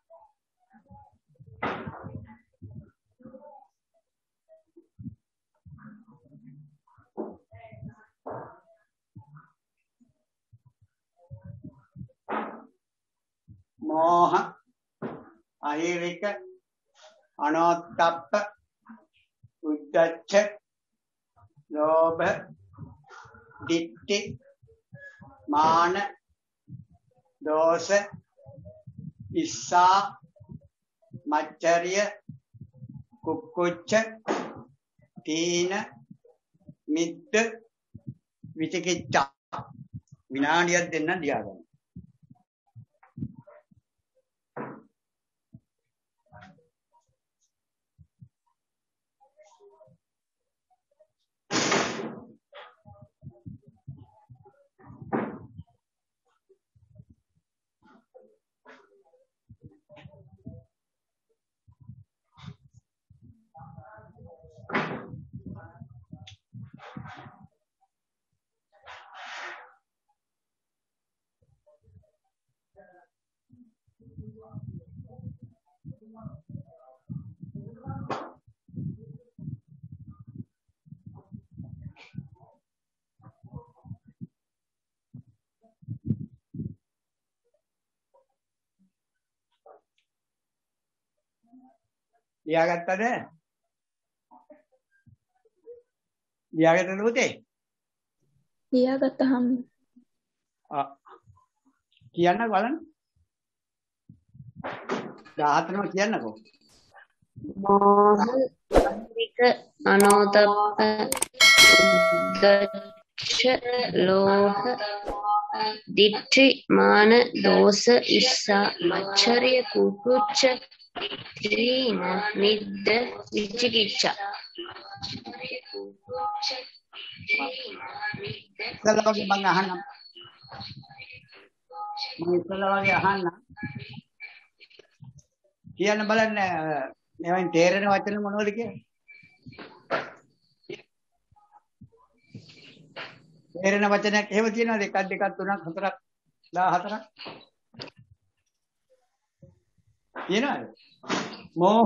मोह अहिरिक अनोत्तप्प उद्दच्च लोभ दिट्ठि मान दोष ईर्ष्या मात्सर्य कुक्कुच्च कीन मिद्द विचिकिච්ඡා විනාඩියක් දෙන්න ලියා ගන්න ලියාගත්තද ලියාගත්තද පුතේ ලියාගත්තහම ආ කියන්න බලන්න දහතරම කියන්නකෝ मोह अहिरिक अनोत्तप्प उद्दच्च लोभ दिट्ठि मान दोष ईर्ष्या मात्सर्य कुक्कुच्च कीन मिद्द विचिकिච්ඡා ඉස්සලා වගේ මම අහන්න මම ඉස්සලා වගේ අහන්න කියන්න බලන්න මේවෙන් තේරෙන වචන මොනවද කියන්නේ තේරෙන වචනයක් එහෙම තියෙනවද එකක් දෙකක් තුනක් හතරක් දහහතරක් තියෙනවද मोह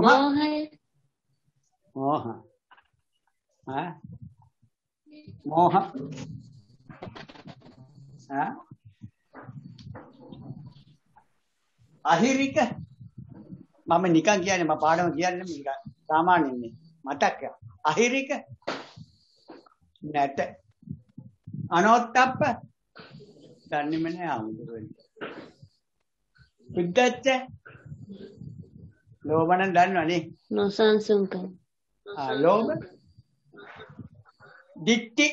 मोह हाँ मोह हाँ අහිරික මම නිකන් කියන්නේ මම පාඩම කියන්නේ නිකන් සාමාන්‍යයෙන් මතක් අහිරික නැත අනෝත්තප්ප දන්නේම නෑ අමුතුවෙන් උද්දච්ච ලෝභ නම් දන්නවනේ. නොසන්සුන්කම. ආ ලෝභ. දිට්ඨි.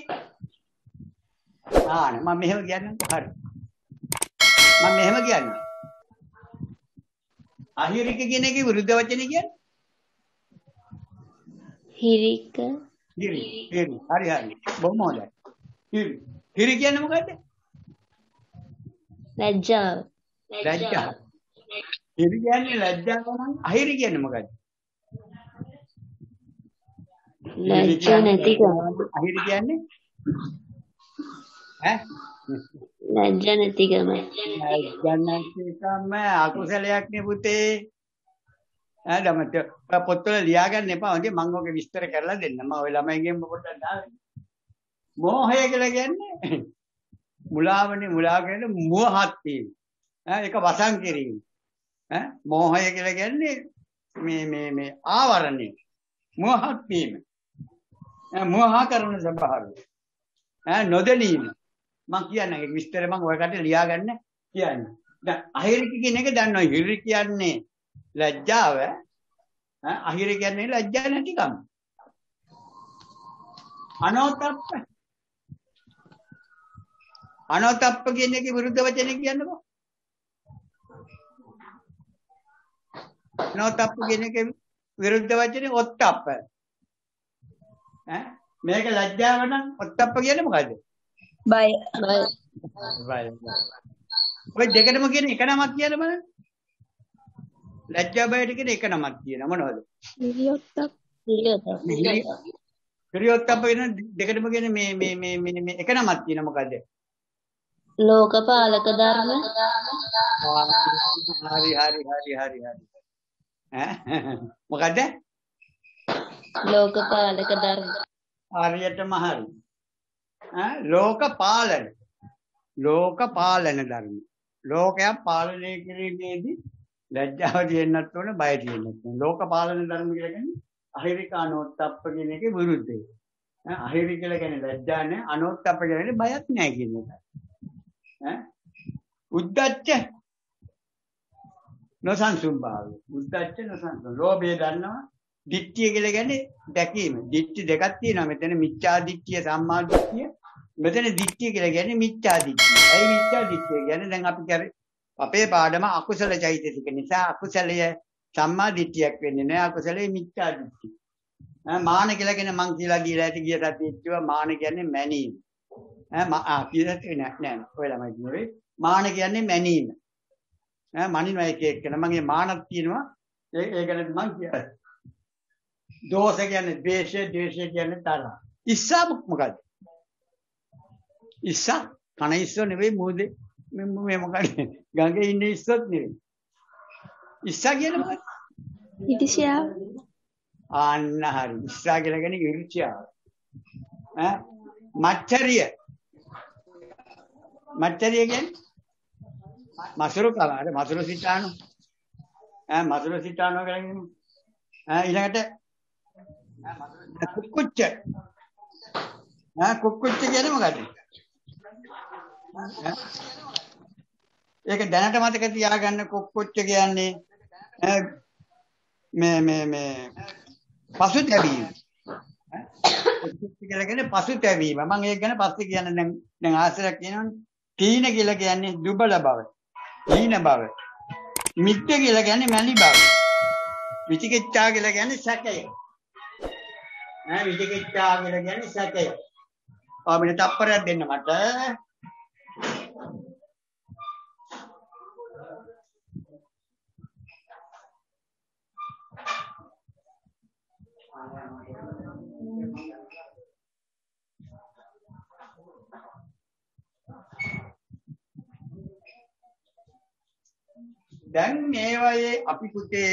ආ මම මෙහෙම කියන්නම්. හරි. මම මෙහෙම කියන්නම්. අහිරික කියන එකේ විරුද්ධ වචනේ කියන්නේ? හිරික. හිරි. හිරි. හරි හරි. බොහොම හොඳයි. හිරි. හිරි කියන්නේ මොකද්ද? ලැජ්ජාව. ලැජ්ජාව. හිරි කියන්නේ ලැජ්ජාව නම් අහිරි කියන්නේ මොකද්ද? ලැජ්ජා නැතිකම. අහිරි කියන්නේ ඈ ලැජ්ජා නැතිකම. ලැජ්ජා නැතිකම අකුසලයක් නේ පුතේ. ඈ ළමට පොත්වල ලියා ගන්න එපා. හොඳේ මම ඔගේ විස්තර කරලා දෙන්න. මම ඔය ළමයිගෙන් පොඩ්ඩක් දාන්න. මෝහය කියලා කියන්නේ මුලාවනේ මුලා කියන්නේ මුවහත් වීම. ඈ ඒක වසන් කිරීම. ඈ මෝහය කියලා කියන්නේ මේ මේ මේ ආවරණය. මුවහත් වීම. ඈ මුවහා කරන ස්වභාවය. ඈ නොදැනීම. මම කියන්නේ ඒක විස්තර මම ඔය කට ලියා ගන්න කියන්නේ. දැන් අහිරික කියන එක දන්නවා. හිරි කියන්නේ ලැජ්ජාව. ඈ අහිරි කියන්නේ ලැජ්ජා නැතිකම. අනෝතප්ප. අනෝතප්ප කියන එකේ විරුද්ධ වචනේ කියන්නකෝ. අනෝතප්ප කියන එකේ විරුද්ධ වචනේ ඔත්තප්ප. ඈ මේක ලැජ්ජාව නම් ඔත්තප්ප කියන්නේ මොකද්ද? බය. බය. බය. ඔය දෙකටම කියන එක නමක් කියන්න බලන්න. ලැජ්ජා බයට කියන එක නමක් කියන මොනවද? හිරියොත්තක්. හිරියොත්තක්. හිරියොත්තප්ප කියන දෙකටම කියන මේ මේ මේ මේ මේ එක නමක් කියන මොකද්ද? ලෝකපාලක ධර්ම. හරි හරි හරි හරි හරි. ඈ මොකද්ද? ලෝකපාලක ධර්ම. හරියටම හරි. ඈ ලෝක පාලන. ලෝක පාලන ධර්ම. ලෝකයක් පාලනය කිරීමේදී ලැජ්ජාව තියෙන්නත් ඕන බය තියෙන්නත් ඕන. ලෝක පාලන ධර්ම කියලා කියන්නේ අහිරික අනෝත්ප්ප කියන එකේ විරුද්ධයි. ඈ අහිරි කියලා කියන්නේ ලැජ්ජා නැහැ. අනෝත්ප්ප කියන්නේ බයක් නැහැ කියන එකයි. ඈ උද්දච්ච නොසන්සුන් භාවය. උද්දච්ච නොසන්සුන්. ලෝභය දන්නවා. දිට්ඨිය කියලා කියන්නේ දැකීම. දිට්ඨි දෙකක් තියෙනවා. මෙතන මිච්ඡා දිට්ඨිය සම්මා දිට්ඨිය. මෙතන දිට්ඨිය කියලා කියන්නේ මිච්ඡා දිට්ඨිය. ඒ මිච්ඡා දිට්ඨිය කියන්නේ දැන් අපි කරේ අපේ පාඩම අකුසල චෛතසික නිසා අකුසලය සම්මා දිට්ඨියක් වෙන්නේ නැහැ. අකුසලයේ මිච්ඡා දිට්ඨිය. ඈ මාන කියලා කියන්නේ මං කියලා ගිහලා ඇති ගිය සතියේ කිව්වා මාන කියන්නේ මැනීම. ඈ ආ කියලා නෑ නෑ ඔය ළමයි කියුවේ මාන කියන්නේ මැනීම. ඈ මනිනවා එක එක්කන මගේ මානක් තියෙනවා. ඒ ඒ ගැන මං කියයි. දෝෂ කියන්නේ ද්වේෂය, ද්වේෂය කියන්නේ තරහ. ඉස්සා මොකක්ද? ඉස්සා කන ඉස්සෝ නෙවෙයි මොදේ මේ මොකක්ද? ගඟේ ඉන්නේ ඉස්සොත් නෙවෙයි. ඉස්සා කියන්නේ මොකක්ද? ඉතිශාව. ආන්න හරි. ඉස්සා කියලා කියන්නේ ඉරිචාව. ඈ මච්චරිය. මච්චරිය කියන්නේ මසුරු කම. අර මසුරු සිතානෝ. ඈ මසුරු සිතානෝ කියලා කියන්නේ ඈ ඊළඟට කුක්කුච්ච. ඈ කුක්කුච්ච කියන්නේ මොකද්ද? ඒක දැනට මතක තියාගන්න. කුක්කුච්ච කියන්නේ මේ මේ මේ පසුතැවීම. කුක්කුච්ච කියලා කියන්නේ පසුතැවීම. මම ඒක ගැන පස්සේ කියන්න දැන් දැන් ආශ්‍රයක් කියනවනේ. තීන කියලා කියන්නේ දුබල බව. හීන බව. මිත්‍ය කියලා කියන්නේ මැලි බව. විචිකිච්ඡා කියලා කියන්නේ සැකය. ඈ විචිකිච්ඡා කියලා කියන්නේ සැකය. ආ මෙන්න තප්පරයක් දෙන්න මට. දැන් මේ වගේ අපි පුතේ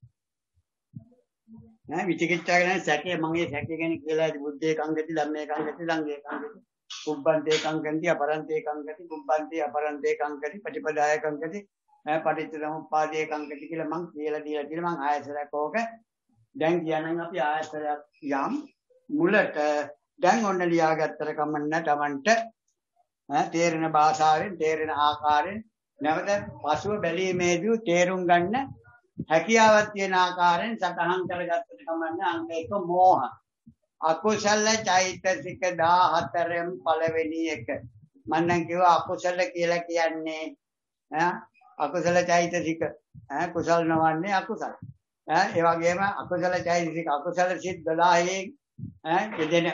ඈ විචිකිච්ඡා කියන සැකේ මම ඒ සැකේ ගැන කියලා ඉති බුද්ධේ කංගති ධම්මේ කංගති සංඝේ කංගති කුබ්බන්තේ කංගති අපරන්තේ කංගති කුබ්බන්තේ අපරන්තේ කංගති පටිපදාය කංගති ඈ පටිච්ච සමුප්පාදේ කංගති කියලා මම කියලා දීලා තියෙනවා. මම ආයසරයක් ඕක දැන් කියනනම් අපි ආයසරයක් යම් මුලට දැන් ඔන්න ලියාගත්තර කමන්න තමන්ට ඈ තේරෙන භාෂාවෙන් තේරෙන ආකාරයෙන් නැවත පසුව බැලීමේදී තේරුම් ගන්න හැකියාවක් තියෙන ආකාරයෙන් සටහන් කරගත්තට කමන්නේ අංක එක මෝහ. අකුසල චෛතසික දාහතරෙන් පළවෙනි එක. මම නම් කිව්වා අකුසල කියලා කියන්නේ ඈ අකුසල චෛතසික ඈ කුසල නොවන්නේ අකුසල. ඈ ඒ වගේම අකුසල චෛතසික අකුසල සිත් දොළහෙන් ඈ දෙදෙන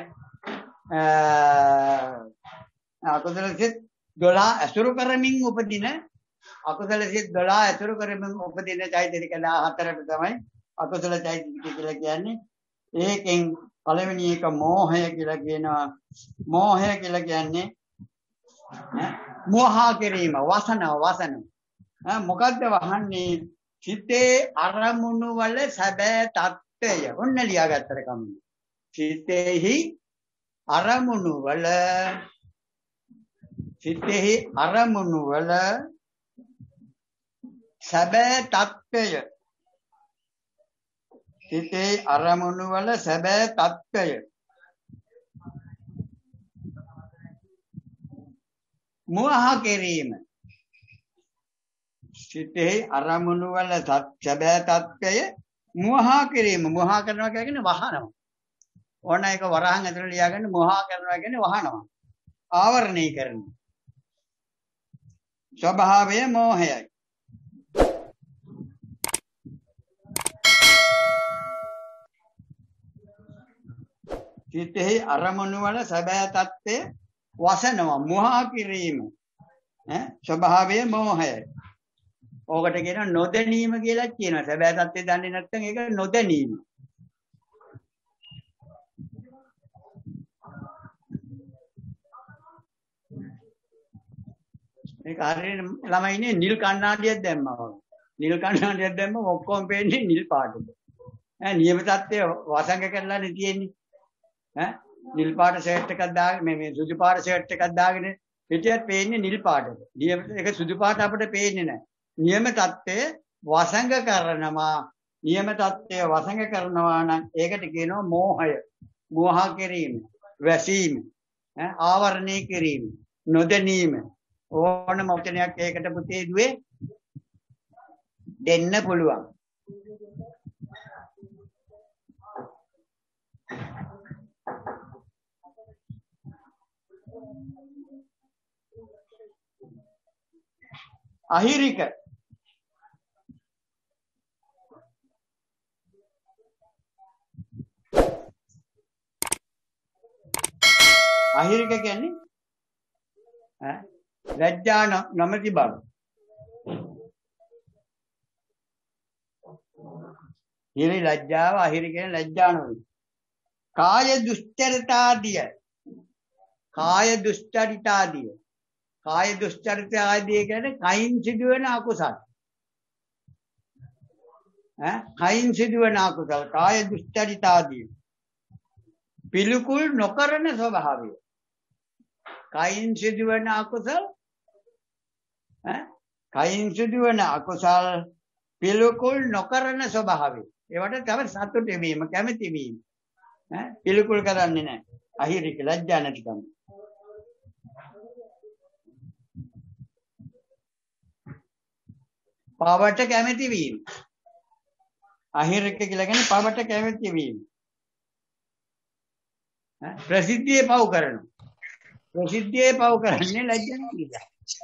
අකුසල සිත් දොළහ ඇසුරු කරමින් උපදින අකුසල සිත් දොළහ ඇසුරු කරමින් උපදින චෛතසික දාහතරට තමයි අකුසල චෛතසික කියලා කියන්නේ. ඒකෙන් පළවෙනි එක මෝහය කියලා කියනවා. මෝහය කියලා කියන්නේ මෝහා කිරීම වසන වසන. මොකද්ද වහන්නේ? සිතේ අරමුණු වල සැබෑ තත්ත්වය. ඔන්න ලියාගත්තට කමන්නේ. සිතේහි අරමුණු වල සිතේහි අරමුණු වල සැබෑ තත්ත්වය. සිතේ අරමුණු වල සැබෑ තත්ත්වය. මෝහ කිරීම. සිතේ අරමුණු වල සැබෑ තත්ත්වය මෝහ කිරීම. මෝහ කරනවා කියන්නේ වහනවා. ඕන එක වරහන් ඇතුළේ ලියාගන්න මෝහ කරනවා කියන්නේ වහනවා. ආවරණය කරනවා. ස්වභාවය මෝහයයි. සිතෙහි අරමුණු වල සැබෑ තත්ත්වය වසනවා මෝහ කිරීම ඈ ස්වභාවය මෝහයයි. ඕකට කියනවා නොදැනීම කියලා කියනවා. සැබෑ තත්ත්වය දන්නේ නැත්නම් ඒක නොදැනීම. ඒක හරියට ළමයිනේ නිල් කණ්ණාඩියක් දැම්මා වගේ. නිල් කණ්ණාඩියක් දැම්මම ඔක්කොම පේන්නේ නිල් පාටද. ඈ නියම තත්ත්වය වසංග කරලානේ තියෙන්නේ. ඈ නිල් පාට ෂර්ට් එකක් දාගෙන මේ මේ සුදු පාට ෂර්ට් එකක් දාගෙන පිටියත් පේන්නේ නිල් පාටද. නියම ඒක සුදු පාට අපිට පේන්නේ නැහැ. නියම தත්ත්වය වසංග කරනවා. නියම தත්ත්වය වසංග කරනවා නම් ඒකට කියනවා මෝහය. මෝහ කිරීම, වැසීම, ඈ ආවරණය කිරීම, නොදැනීම. ඕනම වචනයක් ඒකට පුතේ දුවේ දෙන්න පුළුවන්. අහිරික අහිරික කියන්නේ ඈ ලැජ්ජා නොමැති බව. හිරි ලැජ්ජාව අහිරි කියන ලැජ්ජා නොවේ. කාය දුස්චරිතාදිය කාය දුස්චරිතාදිය කාය දුස්චරිතාදිය කියන්නේ කයින් සිදුවෙන අකුසල. ඈ කයින් සිදුවෙන අකුසල කාය දුස්චරිතාදිය පිළිකුල් නොකරන ස්වභාවය. කයින් සිදුවෙන අකුසල ඈ කයින් සිදුවෙන අකුසල පිළිකුල් නොකරන ස්වභාවය. ඒවට තමයි සතුට වීම, කැමැති වීම. ඈ පිළිකුල් කරන්නේ නැහැ. අහිරික ලැජ්ජා නැතිකම. පවට කැමැති වීම. අහිරික කියලා කියන්නේ පවට කැමැති වීම. ඈ ප්‍රසිද්ධියේ පව් කරනවා. ප්‍රසිද්ධියේ පව් කරන්නේ ලැජ්ජා නිසා.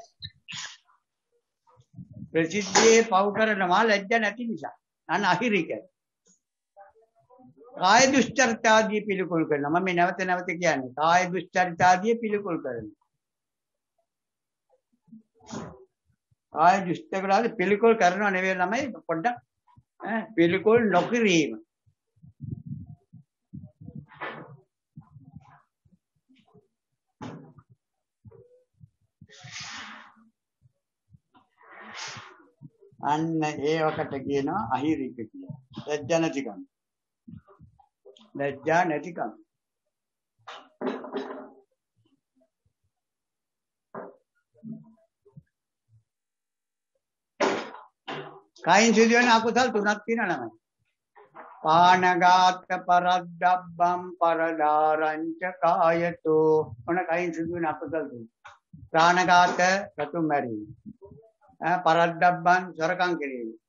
ප්‍රසිද්ධියේ පව් කරනවා ලැජ්ජා නැති නිසා. අන්න අහිරික. කාය දුස්චරිතාදී පිළිකුල් කරනවා. මම නැවත නැවත කියන්නේ කාය දුස්චරිතාදී පිළිකුල් කරනවා. කාය දුස්චරිතාදී පිළිකුල් කරනවා නෙවෙයි ළමයි පොඩ්ඩක් ඈ පිළිකුල් නොකිරීම. අන්න ඒවකට කියනවා අහිරික කියලා. ලැජ්ජා නැතිකම. ලැජ්ජා නැතිකම. කයින් සිදුවෙන අකුසල් තුනක් තියෙනවා ළමයි. පානඝාත පරද්දබ්බම් පරදාරංච කායතෝ. ඔන කයින් සිදුවෙන අකුසල් තුන. ප්‍රාණඝාත රතුම් මැරීම. පරද්දබ්බන් සොරකම් කිරීම.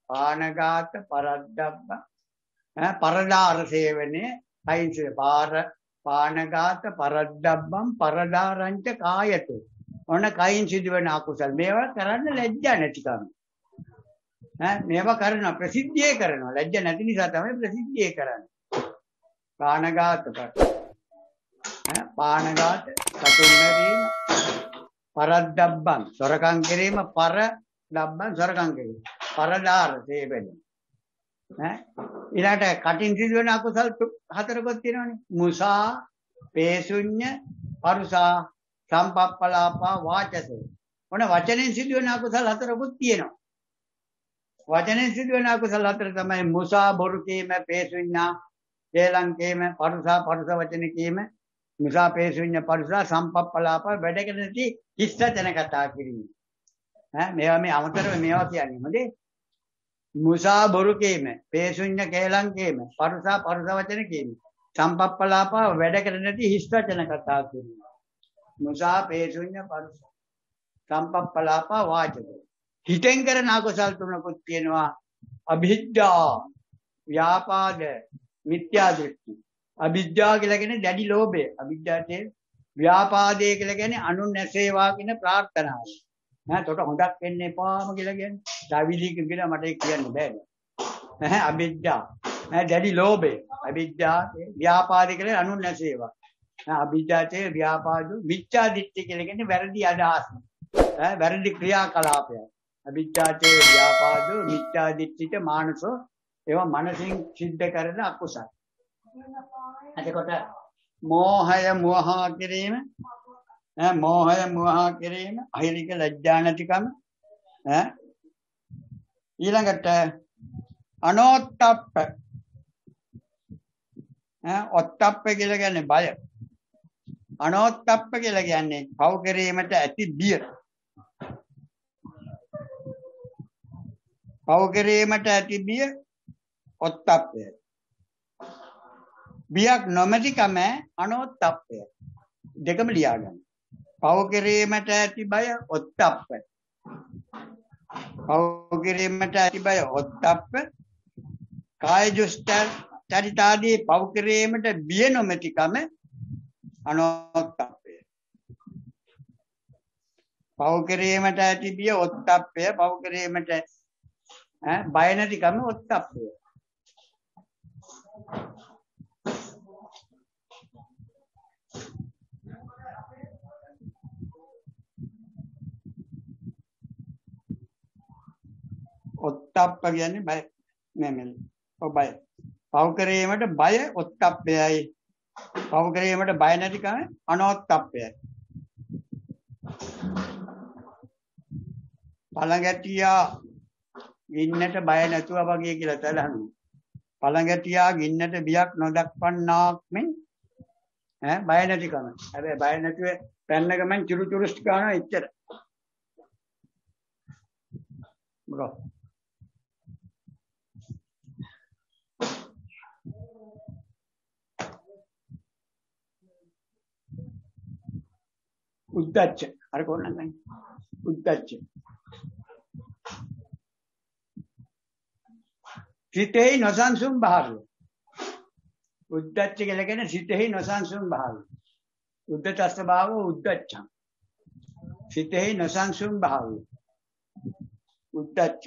පානඝාත පරද්දබ්බ පරදාර සේවනයේ අයින්ස පාර පානඝාත පරද්දබ්බම් පරදාරංච කායතෝ ඔන්න කයින් සිදුවන අකුසල් මේවා කරන්න ලැජ්ජා නැතිකම ඈ මේවා කරනවා ප්‍රසිද්ධියේ කරනවා ලැජ්ජා නැති නිසා තමයි ප්‍රසිද්ධියේ කරන්නේ පානඝාත ඈ පානඝාත සතුන් මරීම පරද්දබ්බම් සොරකම් කිරීම පර දබ්බම් සොරකම් කිරීම පරදාර සේවනය ඈ ඊළාට කටින් සිදුවන අකුසල් හතරකුත් තියෙනවානේ මුසා පේසුඤ්ඤ පරුසා සම්පප්පලාපා වාචසේ මොන වචනෙන් සිදුවන අකුසල් හතරකුත් තියෙනවා වචනෙන් සිදුවන අකුසල් හතර තමයි මුසා බොරු කීම පේසුඤ්ඤා කේලම් කීම පරුසා පරුස වචන කීම මුසා පේසුඤ්ඤ පරුසා සම්පප්පලාපා වැඩකට නැති හිස්සතන කතා කිරීම ඈ මේවා මේ අමතරව මේවා කියන්නේ මොකද මුසා බොරු කීම පේසුඤ්ඤ කේලම් කීම පරුසා පරුස වචන කීම සම්පප්පලාපා වැඩකට නැති හිස් වචන කතා කිරීම මුසා පේසුඤ්ඤ පරුස සම්පප්පලාපා වාචක හිතෙන් කරන අකුසල් තුනකුත් තියෙනවා අභිජ්ජා ව්‍යාපාද මිත්‍යා දෘෂ්ටි අභිජ්ජා කියලා කියන්නේ දැඩි ලෝභය අභිජ්ජාතේ ව්‍යාපාදේ කියලා කියන්නේ අනුන් නැසේවා කියන ප්‍රාර්ථනාව නෑ තොට හොඳක් වෙන්න එපාම කියලා කියන්නේ දවිලි කියලා මට ඒක කියන්න බෑ නෑ අභිජ්ජා නෑ දැඩි ලෝභය අභිජ්ජා ව්‍යාපාදේ කියලා අනුන් නැසේවා නෑ අභිජ්ජාතේ ව්‍යාපාද මිත්‍යා දෘෂ්ටි කියලා කියන්නේ වැරදි අදහස් ඈ වැරදි ක්‍රියාකලාපය අභිජ්ජාතේ ව්‍යාපාද මිත්‍යා දෘෂ්ටික මානසෝ ඒවා මනසින් සිද්ධ කරන අකුසල එතකොට මෝහය මෝහා කිරීම ඈ මෝහය මෝහා කිරීම අහිරික ලැජ්ජා නැතිකම ඈ ඊළඟට අනෝත්තප්ප ඈ ඔත්තප්ප කියලා කියන්නේ බය අනෝත්තප්ප කියලා කියන්නේ පව් කිරීමට ඇති බිය පව් කිරීමට ඇති බිය ඔත්තප්පය බියක් නොමැතිකම අනෝත්තප්පය දෙකම ලියා ගන්න පව් කිරීමට ඇති බය ඔත්තප්ප පව් කිරීමට ඇති බය ඔත්තප්ප කාය දුෂ්ටර් චරිතාදී පව් කිරීමට බිය නොමැතිකම අනෝත්තප්පය පව් කිරීමට ඇති බිය ඔත්තප්පය පව් කිරීමට ඈ බය නැතිකම ඔත්තප්පය ඔත්තප්ප කියන්නේ බය නෙමෙයි. ඔව් බය. පව් කිරීමට බය ඔත්තප්පයයි. පව් කිරීමට බය නැතිකම අනෝත්තප්පයයි. පළඟැටියා ගින්නට බය නැතුව වගේ කියලා තලහනවා. පළඟැටියා ගින්නට බියක් නොදක්වන්නාක් මෙන් ඈ බය නැතිකම. හැබැයි බය නැතුව පැන්න ගමන් චුරු චුරුස් ගන්නවා එච්චර. බ්‍රෝ උද්දච්ච අර කොහොමද උද්දච්ච සිතෙහි නොසන්සුන් භාවය උද්දච්ච කියලා කියන්නේ සිතෙහි නොසන්සුන් භාවය උද්දච්ච භාව උද්දච්ච සිතෙහි නොසන්සුන් භාවය උද්දච්ච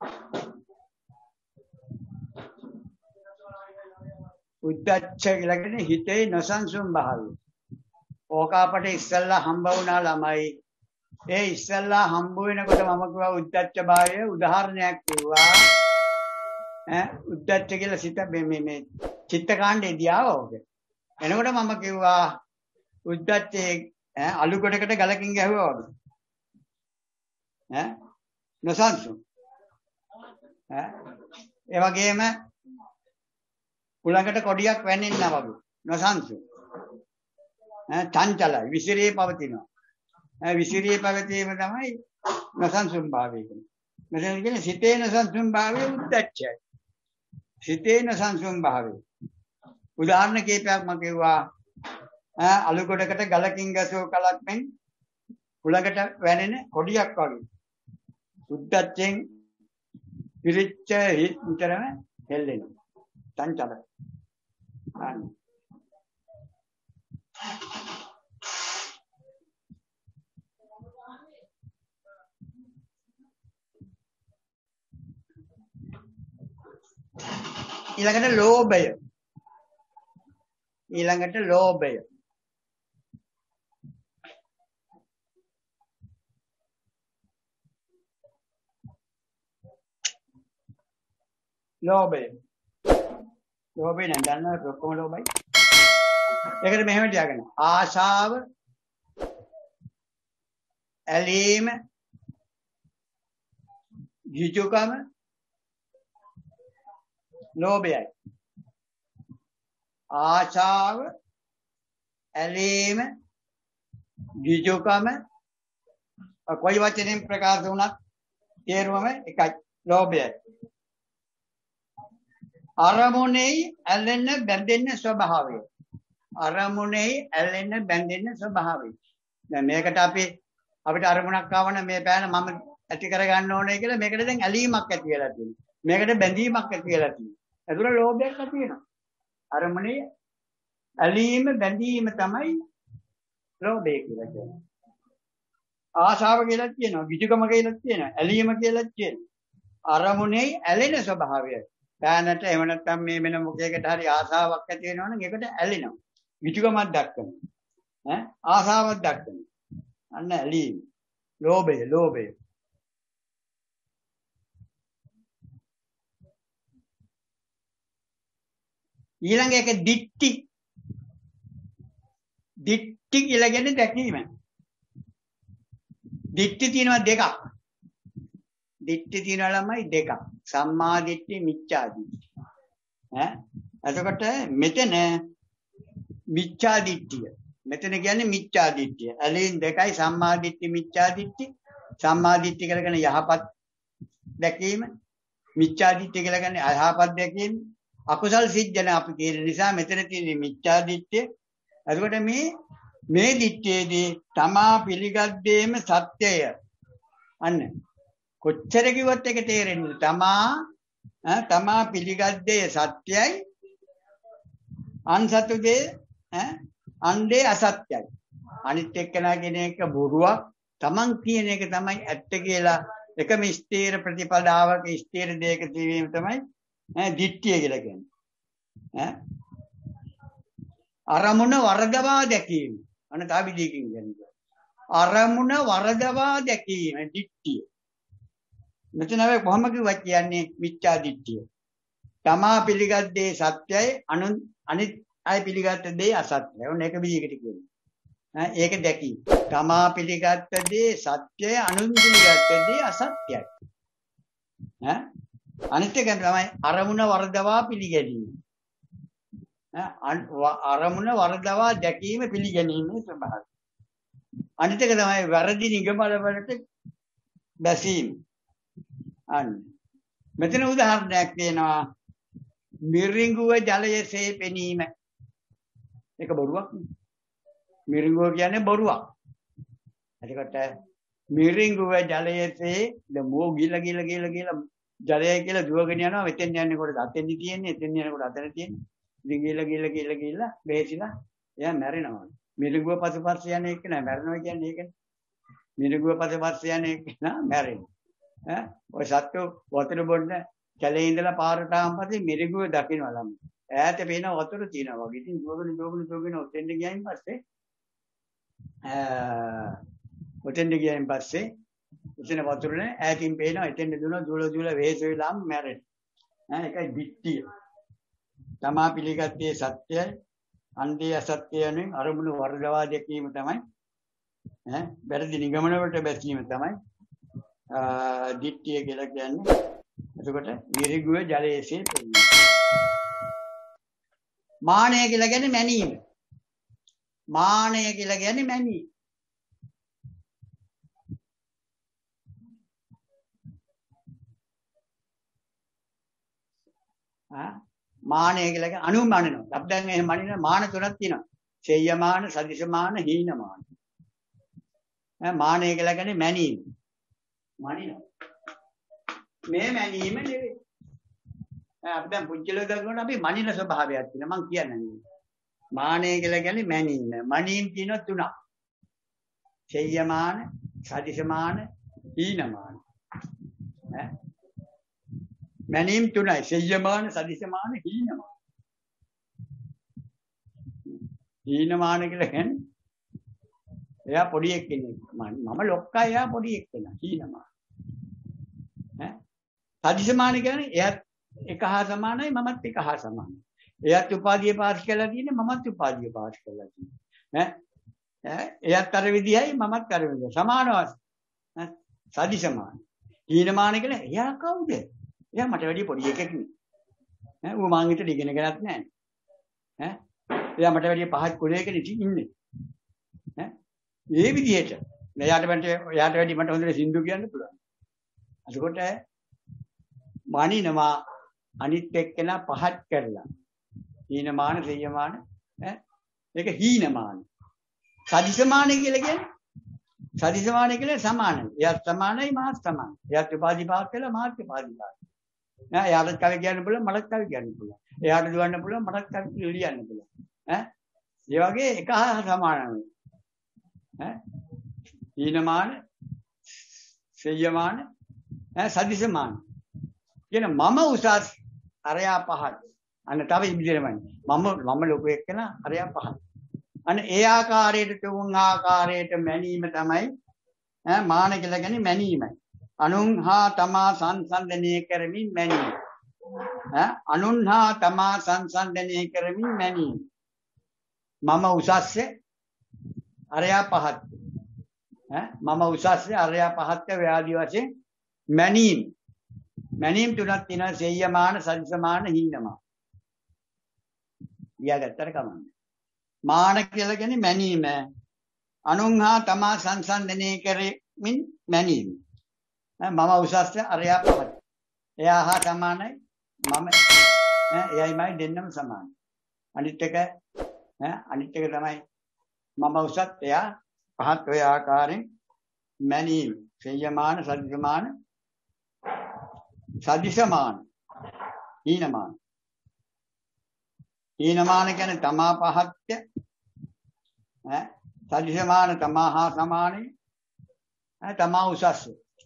උද්දච්ච කියලා කියන්නේ හිතේ නොසන්සුන් භාවය ඕක අපට ඉස්සල්ලා හම්බ වුණා ළමයි ඒ ඉස්සල්ලා හම්බ වෙනකොට මම කිව්වා උද්දච්ච භාවය උදාහරණයක් කිව්වා ඈ උද්දච්ච කියලා සිත මේ මේ චිත්ත කාණ්ඩේදී ආවෝක එනකොට මම කිව්වා උද්දච්චේ ඈ අලු කොටකට ගලකින් ගැහුවා වගේ ඈ නොසන්සුන් ඈ ඒ වගේම කුලකට කොඩියක් වැනෙන්නා වගේ නොසන්සුන් ඈ චංචලයි විසිරී පවතිනවා ඈ විසිරී පැවතීම තමයි නොසන්සුන් භාවය කියන්නේ මෙතන කියන්නේ සිතේ නොසන්සුන් භාවය උද්දච්චයි සිතේ නොසන්සුන් භාවය උදාහරණ කීපයක් මම කිව්වා ඈ අලු කොටකට ගලකින් ගැසූ කලක් මෙන් කුලකට වැනෙන කොඩියක් වගේ උද්දච්චෙන් පිරිච්ච හිත විතරම හෙල්ලෙනවා. චංචල. අන්න. ඊළඟට ලෝභය. ඊළඟට ලෝභය. ලෝභය. ලෝභය නම් දන්නවා ඔක්කොම ලෝභයි. ඒකට මෙහෙම තියාගන්න. ආශාව, ඇලීම, ගිජුකම, ලෝභයයි. ආශාව, ඇලීම, ගිජුකම කොයි වචනෙන් ප්‍රකාශ වුණත් තේරුවම එකයි. ලෝභයයි. අරමුණේ ඇලෙන්න බැඳෙන්න ස්වභාවය. අරමුණේ ඇලෙන්න බැඳෙන්න ස්වභාවය. දැන් මේකට අපි අපිට අරමුණක් ආවන මේ පෑන මම ඇති කර ගන්න ඕනේ කියලා මේකට දැන් ඇලීමක් ඇති වෙලා තියෙනවා. මේකට බැඳීමක් ඇති වෙලා තියෙනවා. ඒතර ලෝභයක් ඇති වෙනවා. අරමුණේ ඇලීම බැඳීම තමයි ලෝභය කියලා කියන්නේ. ආශාව කියලා කියනවා, විචිකම කියලා කියනවා, ඇලීම කියලා කියනවා. අරමුණේ ඇලෙන ස්වභාවය. පෑනට එහෙම නැත්නම් මේ වෙන මොකයකට හරි ආශාවක් ඇති වෙනවනම් ඒකට ඇලෙනවා. විචිකමක් දක්වනවා. ඈ ආශාවක් දක්වනවා. අන්න ඇලීම. ලෝභය, ලෝභය. ඊළඟ එක දික්ටි. දික්ටි කියලා කියන්නේ දැකීම. දික්ටි තියෙනවා දෙකක්. දික්ටි තියෙනවා ළමයි දෙකක්. සම්මා දිට්ඨි, මිච්ඡා දිට්ඨි. ඈ එතකොට මෙතන මිච්ඡා දිට්ඨිය. මෙතන කියන්නේ මිච්ඡා දිට්ඨිය. ඇලීම් දෙකයි සම්මා දිට්ඨි, මිච්ඡා දිට්ඨි. සම්මා දිට්ඨි කියලා කියන්නේ යහපත් දැකීම. මිච්ඡා දිට්ඨිය කියලා කියන්නේ අයහපත් දැකීම. අකුසල් සිද්ධන අපි කියන නිසා මෙතන තියෙන මිච්ඡා දිට්ඨිය. එතකොට මේ මේ දිට්ඨියේදී තමා පිළිගද්දේම සත්‍යය. අන්න කොච්චර කිව්වත් ඒක තේරෙන්නේ තමා තමා පිළිගද්දේ සත්‍යයි. අන්සතුගේ අන්දේ අසත්‍යයි. අනිත් එක්කනා කියන එක බොරුවක්. තමන් කියන එක තමයි ඇත්ත කියලා එකම ස්ථීර ප්‍රතිපදාවක ස්ථීර දෙයක තිබීම තමයි දිට්ඨිය කියලා කියන්නේ. ඈ අරමුණ වරදවා දැකීම. අන්න තව විදිහකින් කියන්නේ. අරමුණ වරදවා දැකීම දිට්ඨිය. මෙතන අපි කොහොම කිව්වත් කියන්නේ මිච්ඡා දිට්ඨිය. තමා පිළිගත් දේ සත්‍යයි, අනිත් අය පිළිගත් දේ අසත්‍යයි. ඔන්න ඒක විදිහකට කියන්නේ. ඈ ඒක දැකීම. තමා පිළිගත් දේ සත්‍යයි, අනුන් පිළිගත් දේ අසත්‍යයි. ඈ අනිත් එක තමයි අරමුණ වරදවා පිළිගැනීම. අරමුණ වරදවා දැකීම පිළිගැනීමේ ස්වභාවය. අනිත් එක තමයි වැරදි නිගමන වලට බැසීම. අන්න මෙතන උදාහරණයක් තියෙනවා මිරිඟුව ජලයේසේ පෙනීම. ඒක බොරුවක් නේ. මිරිඟුව කියන්නේ බොරුවක්. එතකොට මිරිඟුව ජලයේසේ දමෝ ගිල ගිල ගිල ගිල ජලය කියලා දුවගෙන යනවා. මෙතෙන් යන්නේ කොට අතෙන්දි තියෙන්නේ, එතෙන් යනකොට අතන තියෙන්නේ. ඉතින් ගිල ගිල ගිල ගිල බේසිලා එයා මැරෙනවා. මිරිඟුව පසුපස්ස යන එක නෑ මැරෙනවා කියන්නේ ඒකනේ. මිරිඟුව පසුපස්ස යන එක නා මැරෙනවා. ඈ ඔය සත්තු වතුර බොන්න කැලේ ඉඳලා පාරට ආවම පස්සේ මිරිඟුව දකින්නවා ළම. ඈත පේන වතුර තියෙනවා වගේ. ඉතින් දුවගෙන දුවගෙන දුවගෙන ඔතෙන්ද ගියයින් පස්සේ අ ඔතෙන්ද ගියයින් පස්සේ එතන වතුර නෑ ඈතින් පේනවා එතෙන්ද දුවන දුවල දුවල වෙහෙස වෙලාම මැරෙනවා. ඈ ඒකයි දිට්ඨිය. තමා පිළිගත්තේ සත්‍යයි, අන්දේ අසත්‍යයනේ අරමුණු වර්ගවා දැකීම තමයි ඈ වැරදි නිගමන වලට බැසීම තමයි දිට්ඨිය කියලා කියන්නේ. එතකොට මිරිඟුව ජලයේසේ පෙනීම. මානය කියලා කියන්නේ මැනීම. මානය කියලා කියන්නේ මැනීම. ආ මානය කියලා කියන්නේ අනුමානනවා. අපි දැන් එහෙම මනින මාන තුනක් තියෙනවා. සෙය්‍යමාන, සදිශමාන, හීනමාන. ඈ මානය කියලා කියන්නේ මැනීම. මනිනවා. මේ මැනීම නෙවෙයි. අපි දැන් පුංචිලෝ දක්වනකොට අපි මනින ස්වභාවයක් තියෙනවා මං කියන්නේ. මානය කියලා කියන්නේ මැනීම. මනීම් තියෙනවා තුනක්. සෙය්‍යමාන, සදිසමාන, හීනමාන. ඈ මැනීම් තුනයි. සෙය්‍යමාන, සදිසමාන, හීනමාන. හීනමාන කියලා කියන්නේ එයා පොඩි එක්කෙනෙක්. මම ලොක්කා එයා පොඩි එක්කෙනා. හීනමාන. ඈ සදිසමාන කියන්නේ එයාත් එක හා සමානයි මමත් එක හා සමානයි. එයාත් උපාධිය පාස් කරලා තියෙන්නේ මමත් උපාධිය පාස් කරලා තියෙන්නේ. ඈ එයාත් අර විදියයි මමත් අර විදියයි. සමානව ඈ සදිසමාන. හීනමාන කියලා එයා කවුද? එයා මට වැඩිය පොඩි එකෙක් නේ. ඈ ඌ මං හිතට ඉගෙන ගන්නත් නැහැ. ඈ එයා මට වැඩිය පහත් කුලයක ඉන්නේ. ඈ මේ විදිහට එයාට මට එයාට වැඩිය මට හොඳට සින්දු කියන්න පුළුවන්. එතකොට මානිනවා අනිත් එක්කෙනා පහත් කරලා. හීනමාන, සෙය්‍යමාන ඈ මේක හීනමාන. සදිසමාන කියලා කියන්නේ සදිසමාන කියලා සමානයි. එයාත් සමානයි මාත් සමානයි. එයාත් උපාධි පාස් කළා මාත් උපාධි පාස්. නෑ එයාට කවි කියන්න පුළුවන් මටත් කවි කියන්න පුළුවන්. එයාට දුවන්න පුළුවන් මටත් කවි ලියන්න පුළුවන්. ඈ ඒ වගේ එක හා සමානයි. ඈ හීනමාන, සෙය්‍යමාන, ඈ සදිසමාන. කියන මම උසස් අරයා පහත්. අන්න තව ඉදිරියමයි. මම මම ලොකු එක්කන අරයා පහත්. අන්න ඒ ආකාරයට තුන් ආකාරයට මැනීම තමයි ඈ මාන කියලා කියන්නේ මැනීමයි. අනුන් හා තමා සංසන්දනය කරමින් මැනීම. ඈ අනුන් හා තමා සංසන්දනය කරමින් මැනීම. මම උසස්සේ අරයා පහත්. ඈ මම උසස්සේ අරයා පහත් ව්‍යාධි වශයෙන් මැනීම. මැනීම් තුනක් තියෙනවා සෙය්‍යමාන, සදිසමාන, හීනමාන. ඊයගත්තර කමන්නේ. මාන කියලා කියන්නේ මැනීම. අනුන් හා තමා සංසන්දනය කරමින් මැනීම. මම උසස්ස අරයා පහත්. එයා හා සමානයි මම එයයි මයි දෙන්නම සමානයි. අනිත් එක ඈ අනිත් එක තමයි මම උසත් එයා පහත් ඔය ආකාරයෙන් මැනීම. සෙය්‍යමාන, සදිසමාන, සදිසමාන, හීනමාන. හීනමාන කියන්නේ තමා පහත්ය ඈ සදිසමාන තමා හා සමානයි ඈ තමා උසස්.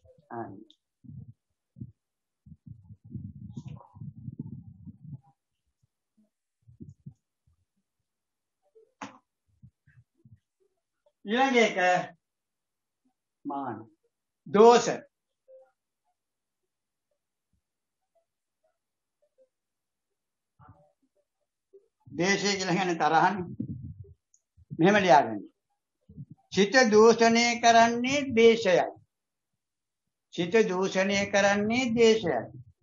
ඊළඟ එක මාන දෝෂ. දේශය කියලා කියන්නේ තරහනේ. මෙහෙම ලියාගන්න. චිත්ත දූෂණය කරන්නේ දේශයයි. චිත්ත දූෂණය කරන්නේ දේශයයි.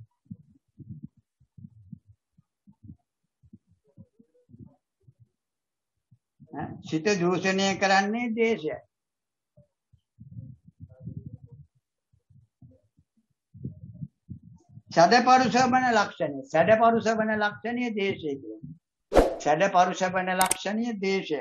ඈ චිත්ත දූෂණය කරන්නේ දේශයයි. සැඩපරුසවන ලක්ෂණය. සැඩපරුසවන ලක්ෂණය දේශය කියන්නේ. සැඩපරුසවන ලක්ෂණය දේශය.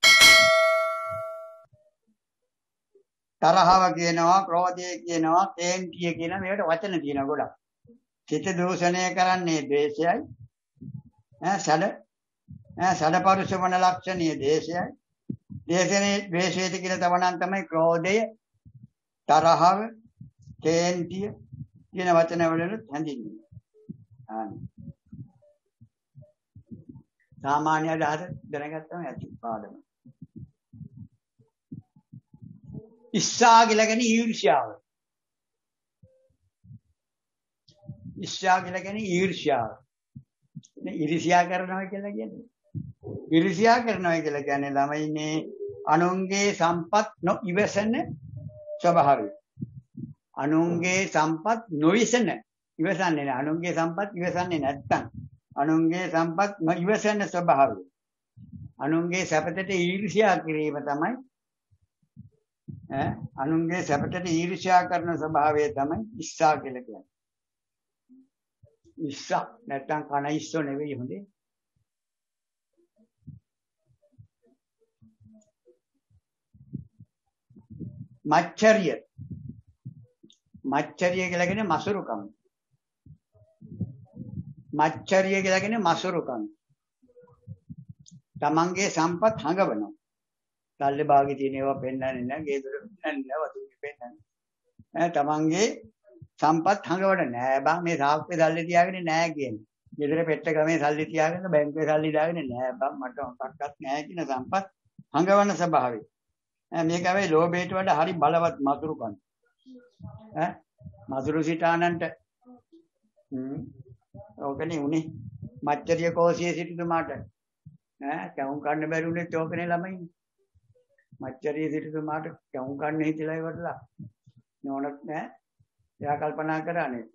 තරහව කියනවා, ක්‍රෝධය කියනවා, කේන්තිය කියන මේකට වචන තියෙනවා ගොඩක්. චිත්ත දූෂණය කරන්නේ දේශයයි. ඈ සැඩ ඈ සැඩපරුසවන ලක්ෂණය දේශයයි. දේශනේ ද්වේෂයට කියන තවණන් තමයි ක්‍රෝධය, තරහව, කේන්තිය කියන වචන වලින් හැඳින්වෙන්නේ. ආනි. සාමාන්‍ය අදහස දැනගත්තම ඇති පාඩම. ඉස්සා කියලා කියන්නේ ඊර්ෂ්‍යාව. ඉස්සා කියලා කියන්නේ ඊර්ෂ්‍යාව. නේ ඊර්ෂ්‍යා කරනවා කියලා කියන්නේ. ඊර්ෂ්‍යා කරනවා කියලා කියන්නේ ළමයිනේ අනුන්ගේ සම්පත් නොඉවසන ස්වභාවය. අනුන්ගේ සම්පත් නොවිසන ඉවසන්නේ නැහැ. අනුන්ගේ සම්පත් ඉවසන්නේ නැත්තම් අනුන්ගේ සම්පත් නොඉවසන ස්වභාවය. අනුන්ගේ සැපතට ඊර්ෂ්‍යා කිරීම තමයි ඈ අනුන්ගේ සැපතට ඊර්ෂ්‍යා කරන ස්වභාවය තමයි ඉස්සා කියලා කියන්නේ. ඉස්සා නැත්තම් කන ඉස්සෝ නෙවෙයි හොඳේ. මච්චරිය. මච්චරිය කියලා කියන්නේ මසුරුකම. මච්චරිය කියලා කියන්නේ මසුරුකම්. තමන්ගේ සම්පත් හංගවනවා. සල්ලි භාගෙ තියෙන ඒවා පෙන්නන්නේ නැහැ, ගේ දොර පෙන්නන්නේ නැහැ, වතුරේ පෙන්නන්නේ. ඈ තමන්ගේ සම්පත් හංගවන්න නෑ බං මේ සාක්කුවේ සල්ලි තියාගෙන නෑ කියන්නේ. ගෙදර පෙට්ට ගමේ සල්ලි තියාගෙන බැංකුවේ සල්ලි දාගෙන නෑ බං මට මොකක්වත් නෑ කියන සම්පත් හංගවන්න ස්වභාවය. ඈ මේක හැබැයි ලෝභයට වඩා හරි බලවත් මසුරුකම්. ඈ මසුරු සිතානන්ට හ්ම් ඕකනේ උනේ මච්චරිය කෝසියේ සිටුමාට ඈ කවුම් කන්න බැරි උනේ ඕකනේ ළමයි. මච්චරිය සිටුමාට කවුම් කන්න හිතලා ඉවරලා නෝනත් නෑ. එයා කල්පනා කරන්නේ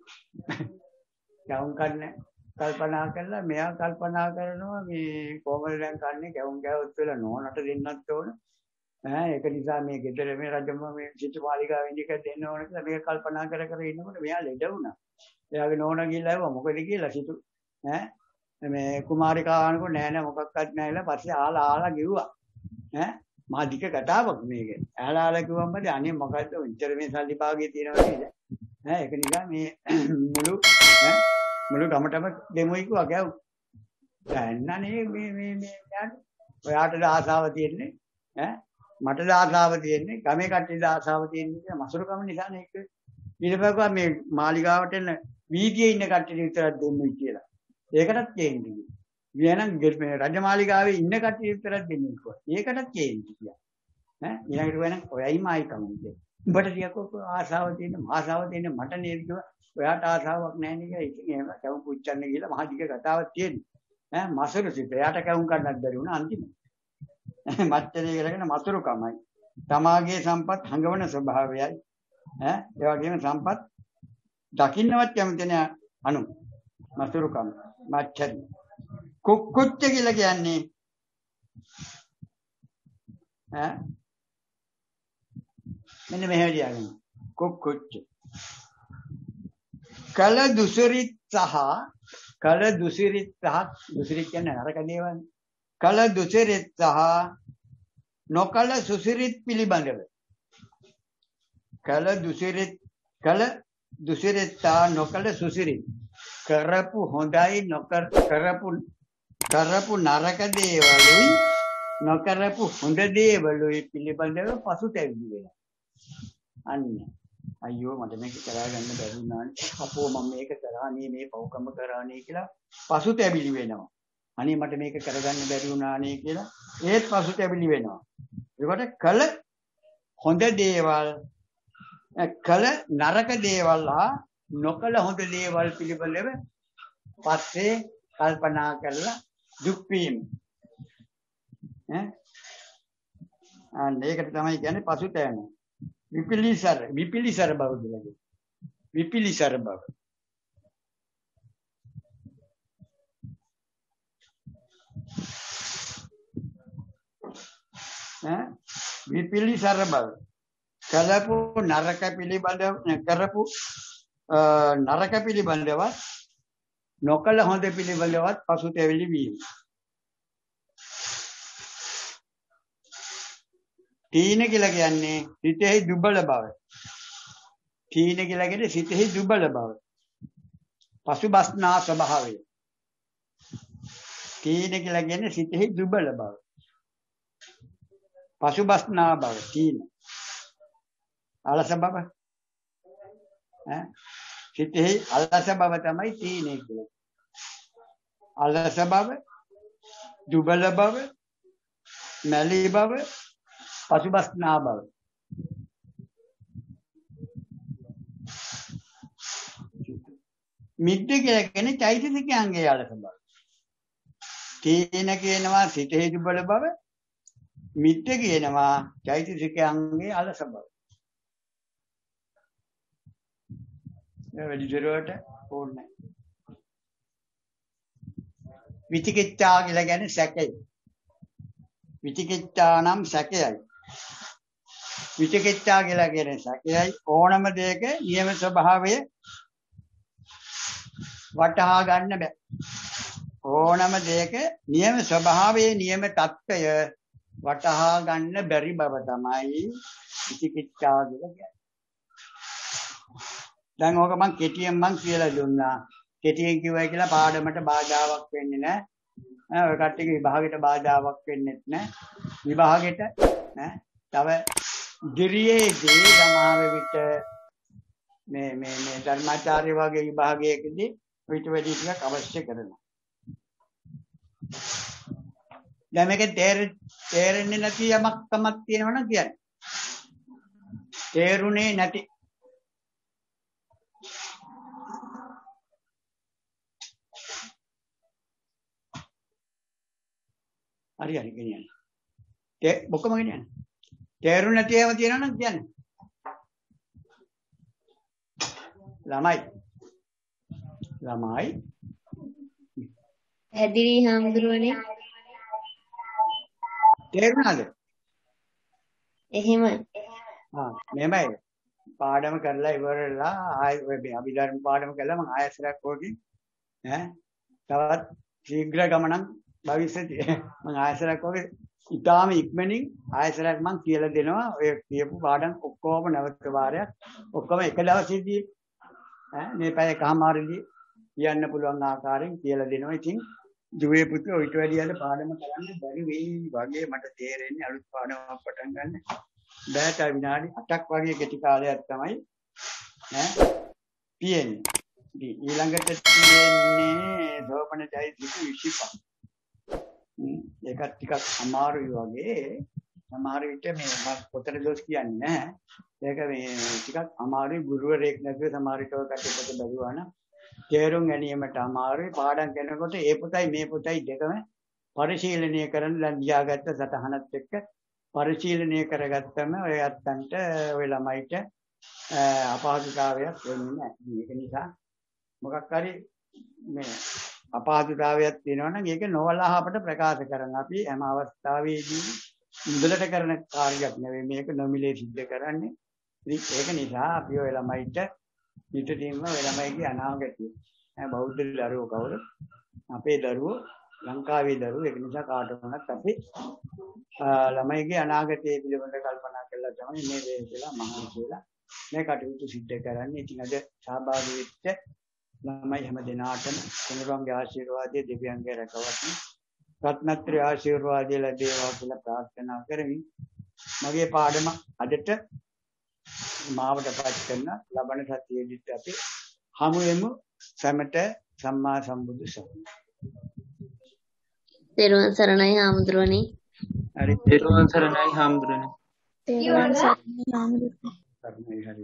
කවුම් කන්නේ කල්පනා කළා මෙයා කල්පනා කරනවා මේ කොහොමද දැන් කන්නේ කවුම් ගෑවොත් වෙලා නෝනට දෙන්නත් ඕන ඈ ඒක නිසා මේ ගෙදර මේ රජම මේ සිටු මාලිගාවෙන් එක දෙන්න ඕන කියලා මේක කල්පනා කර කර ඉන්නකොට මෙයා ලෙඩ වුණා. එයාගේ නෝනා ගිහලා ආවා මොකද කියලා සිටු ඈ මේ කුමාරිකාවන්කෝ නෑ නෑ මොකක්වත් නෑලා පස්සේ ආලා ආලා ගිව්වා ඈ මා දික කතාවක් මේක. ආලා ආලා කිව්වම බඩ අනේ මොකද්ද උන්චර මේ සල්ලි භාගයේ තියෙනවා නේද? ඈ ඒක නිකන් මේ මුළු ඈ මුළු ගමටම දෙමුයි කිව්වා ගැව්. දැන්නනේ මේ මේ මේ යන්නේ. ඔයාටද ආසාව තියෙන්නේ ඈ මටද ආසාව තියෙන්නේ ගමේ කට්ටියද ආසාව තියෙන්නේ කියලා මසුරුකම නිසානේ ඒක. ඊට පස්සේ මේ මාලිගාවට එන වීදියේ ඉන්න කට්ටියට විතරක් දෙන්නුයි කියලා. ඒකටත් කියන්නේ. වියනම් මේ රජමාලිගාවේ ඉන්න කට්ටිය විතරක් දෙන්නේ කිව්වා. ඒකටත් කියන්නේ කියලා. ඈ ඊළඟට වෙන ඔයයි මායි කමුන්නේ. උඹට ටිකක් ආසාව තියෙන ආසාව තියෙන මට නේද කිව්වා. ඔයාට ආසාවක් නැහැ නේද? ඉතින් එහෙම කවුම් පුච්චන්න කියලා මහා දිග කතාවක් තියෙනවා. ඈ මසුරු සිත. එයාට කවුම් කන්නත් බැරි වුණා අන්තිමට. මච්චරිය කරගෙන මසුරුකමයි. තමාගේ සම්පත් හංගවන ස්වභාවයයි. ඈ ඒ වගේම සම්පත් දකින්නවත් කැමති නෑ අනු. මසුරුකම මච්චරිය. කුක්කුච්ච කියලා කියන්නේ ඈ මෙන්න මෙහෙම ලියගන්න. කුක්කුච්ච. කල දුසිරිත් සහ කල දුසිරිත් සහ දුසිරිත් කියන්නේ නරක දේවල්. කල දුසිරිත් සහ නොකල සුසිරිත් පිළිබඳව. කල දුසිරිත් කල දුසිරිත් සහ නොකල සුසිරිත් කරපු හොඳයි නොකර කරපු කරපු නරක දේවලුයි නොකරපු හොඳ දේවලුයි පිළිබඳව පසුතැවිලි වෙනවා. අන්න අයියෝ මට මේක කරගන්න බැරි වුණානේ. අපෝ මම මේක කරානේ මේ පව්කම කරානේ කියලා පසුතැවිලි වෙනවා. අනේ මට මේක කරගන්න බැරි වුණානේ කියලා ඒත් පසුතැවිලි වෙනවා. ඒකට කල හොඳ දේවල් කල නරක දේවල් හා නොකල හොඳ දේවල් පිළිබඳව පස්සේ කල්පනා කරලා දුක් වීම. ඈ අන්න ඒකට තමයි කියන්නේ පසුතැවෙන. විපිලිසර විපිලිසර බව කියලා කියනවා. විපිලිසර බව. ඈ විපිලිසර බව. කලපු නරක පිළිබඳව කරපු නරක පිළිබඳවත් නොකල හොඳ පිළිබඳවත් පසුතැවිලි වීම. තීන කියලා කියන්නේ සිතෙහි දුබල බව. තීන කියලා කියන්නේ සිතෙහි දුබල බව. පසුබස්නා ස්වභාවය. තීන කියලා කියන්නේ සිතෙහි දුබල බව. පසුබස්නා බව තීන. අලස බව. ඈ සිතෙහි අලස බව තමයි තීනේ කියන්නේ. අලස බව, දුබල බව, මැලි බව, පසුබස්නා බව. මිද්ද කියලා කියන්නේ චෛතසිකයන්ගේ අලස බව. තීන කියනවා සිතෙහි දුබල බව, මිද්ද කියනවා චෛතසිකයන්ගේ අලස බව. වැඩි දුරට ඕනේ. විචිකිච්ඡා කියලා කියන්නේ සැකය. විචිකිච්ඡා නම් සැකයයි. විචිකිච්ඡා කියලා කියන්නේ සැකයයි. ඕනම දෙයක නියම ස්වභාවය වටහා ගන්න බෑ. ඕනම දෙයක නියම ස්වභාවයේ නියම తত্ত্বය වටහා ගන්න බැරි බව තමයි විචිකිච්ඡා කියලා කියන්නේ. දැන් ඕක මං කෙටියෙන් මං කියලා දුන්නා. කෙටියෙන් කිව්වයි කියලා පාඩමට බාධාවක් වෙන්නේ නැහැ. ඈ ඔය කට්ටියගේ විභාගෙට බාධාවක් වෙන්නේත් නැහැ. විභාගෙට ඈ තව ඉදිරියේදී සමහර විට මේ මේ මේ ධර්මාචාර්ය වගේ විභාගයකදී ඊට වැඩි ටිකක් අවශ්‍ය කරනවා. දැන් මේක තේරෙන්නේ නැති යමක් තමක් තියෙනවනම් කියන්නේ. තේරුනේ නැති හරි හරි ගෙනියන්න. ඒ ඔක්කොම ගෙනියන්න. තේරුනේ නැති ඒවා තියෙනවනම් කියන්නේ. ළමයි ළමයි හැදිරි හාමුදුරුවනේ තේරුණාද? එහෙම ආ මෙහෙමයි පාඩම කරලා ඉවරලා ආයෙ මේ අභිධර්ම පාඩම කළා මම ආයෙසරක් ඕකේ ඈ තවත් ශීඝ්‍ර ගමනක් භවිෂ්‍යති මම ආයෙසරක් ඕකේ ඊටාම ඉක්මනින් ආයෙසරක් මම කියලා දෙනවා ඔය කියපු පාඩම් ඔක්කොම නැවත වාරයක් ඔක්කොම එක දවසේදී ඈ මේ පැය කමාරදී කියන්න පුළුවන් ආකාරයෙන් කියලා දෙනවා. ඉතින් දුවේ පුතේ ඊට වැඩියද පාඩම කරන්න බැරි වෙයි වගේ මට තේරෙන්නේ අලුත් පාඩමක් පටන් ගන්න. බෑට විනාඩි අටක් වගේ කෙටි කාලයක් තමයි ඈ තියෙන්නේ. ඉතින් ඊළඟට තියෙන්නේ දෝපන චෛත්‍යික විසිපහ. ඒකත් ටිකක් අමාරුයි වගේ. සමහර විට මේ මම පොතේ දොස් කියන්නේ නැහැ. ඒක මේ ටිකක් අමාරුයි ගුරුවරයෙක් නැතුව සමහර විට ඔය කටේ පොත බැලුවා නම් තේරුම් ගැනීමට අමාරුයි. පාඩම් කරනකොට ඒ පොතයි මේ පොතයි දෙකම පරිශීලනය කරන දැන් ලියාගත්ත සටහනත් එක්ක පරිශීලනය කරගත්තම ඔය අත්තන්ට ඔය ළමයිට අපහසුතාවයක් වෙන්නේ නැහැ. ඒක නිසා මොකක් හරි මේ අපහසුතාවයක් තියෙනවා නම් ඒක නොවලා අපට ප්‍රකාශ කරන්න. අපි හැම අවස්ථාවෙදී මුදලට කරන කාර්යයක් නෙවෙයි මේක නොමිලේ සිද්ධ කරන්නේ. ඒක නිසා අපි ඔය ළමයිට පිටින්ම ඔය ළමයිගේ අනාගතය බෞද්ධ දරුවෝ කවුරු අපේ දරුවෝ ලංකාවේ දරුවෝ ඒක නිසා කාට වුණත් අපි ළමයිගේ අනාගතය පිළිබඳව කල්පනා කරලා තමයි මේ දේ කියලා මහා කියලා මේ කටයුතු සිද්ධ කරන්නේ. ඉතින් අද සහභාගී වෙච්ච ළමයි හැම දිනාටම කෙනෙකුගේ ආශිර්වාදයේ දෙවියන්ගේ රැකවරණ රත්නත්‍රි ආශිර්වාදය ලැබේවා කියලා ප්‍රාර්ථනා කරමින් මගේ පාඩම අදට මාවටපත් කරන ලබන සතියේදීත් අපි හමු වෙමු. සමට සම්මා සම්බුදු සරණයි. තෙරුවන් සරණයි හාමුදුරුවනේ. හරි තෙරුවන් සරණයි හාමුදුරනේ. තෙරුවන් සරණයි හාමුදුරුවනේ. සරණයි හරි.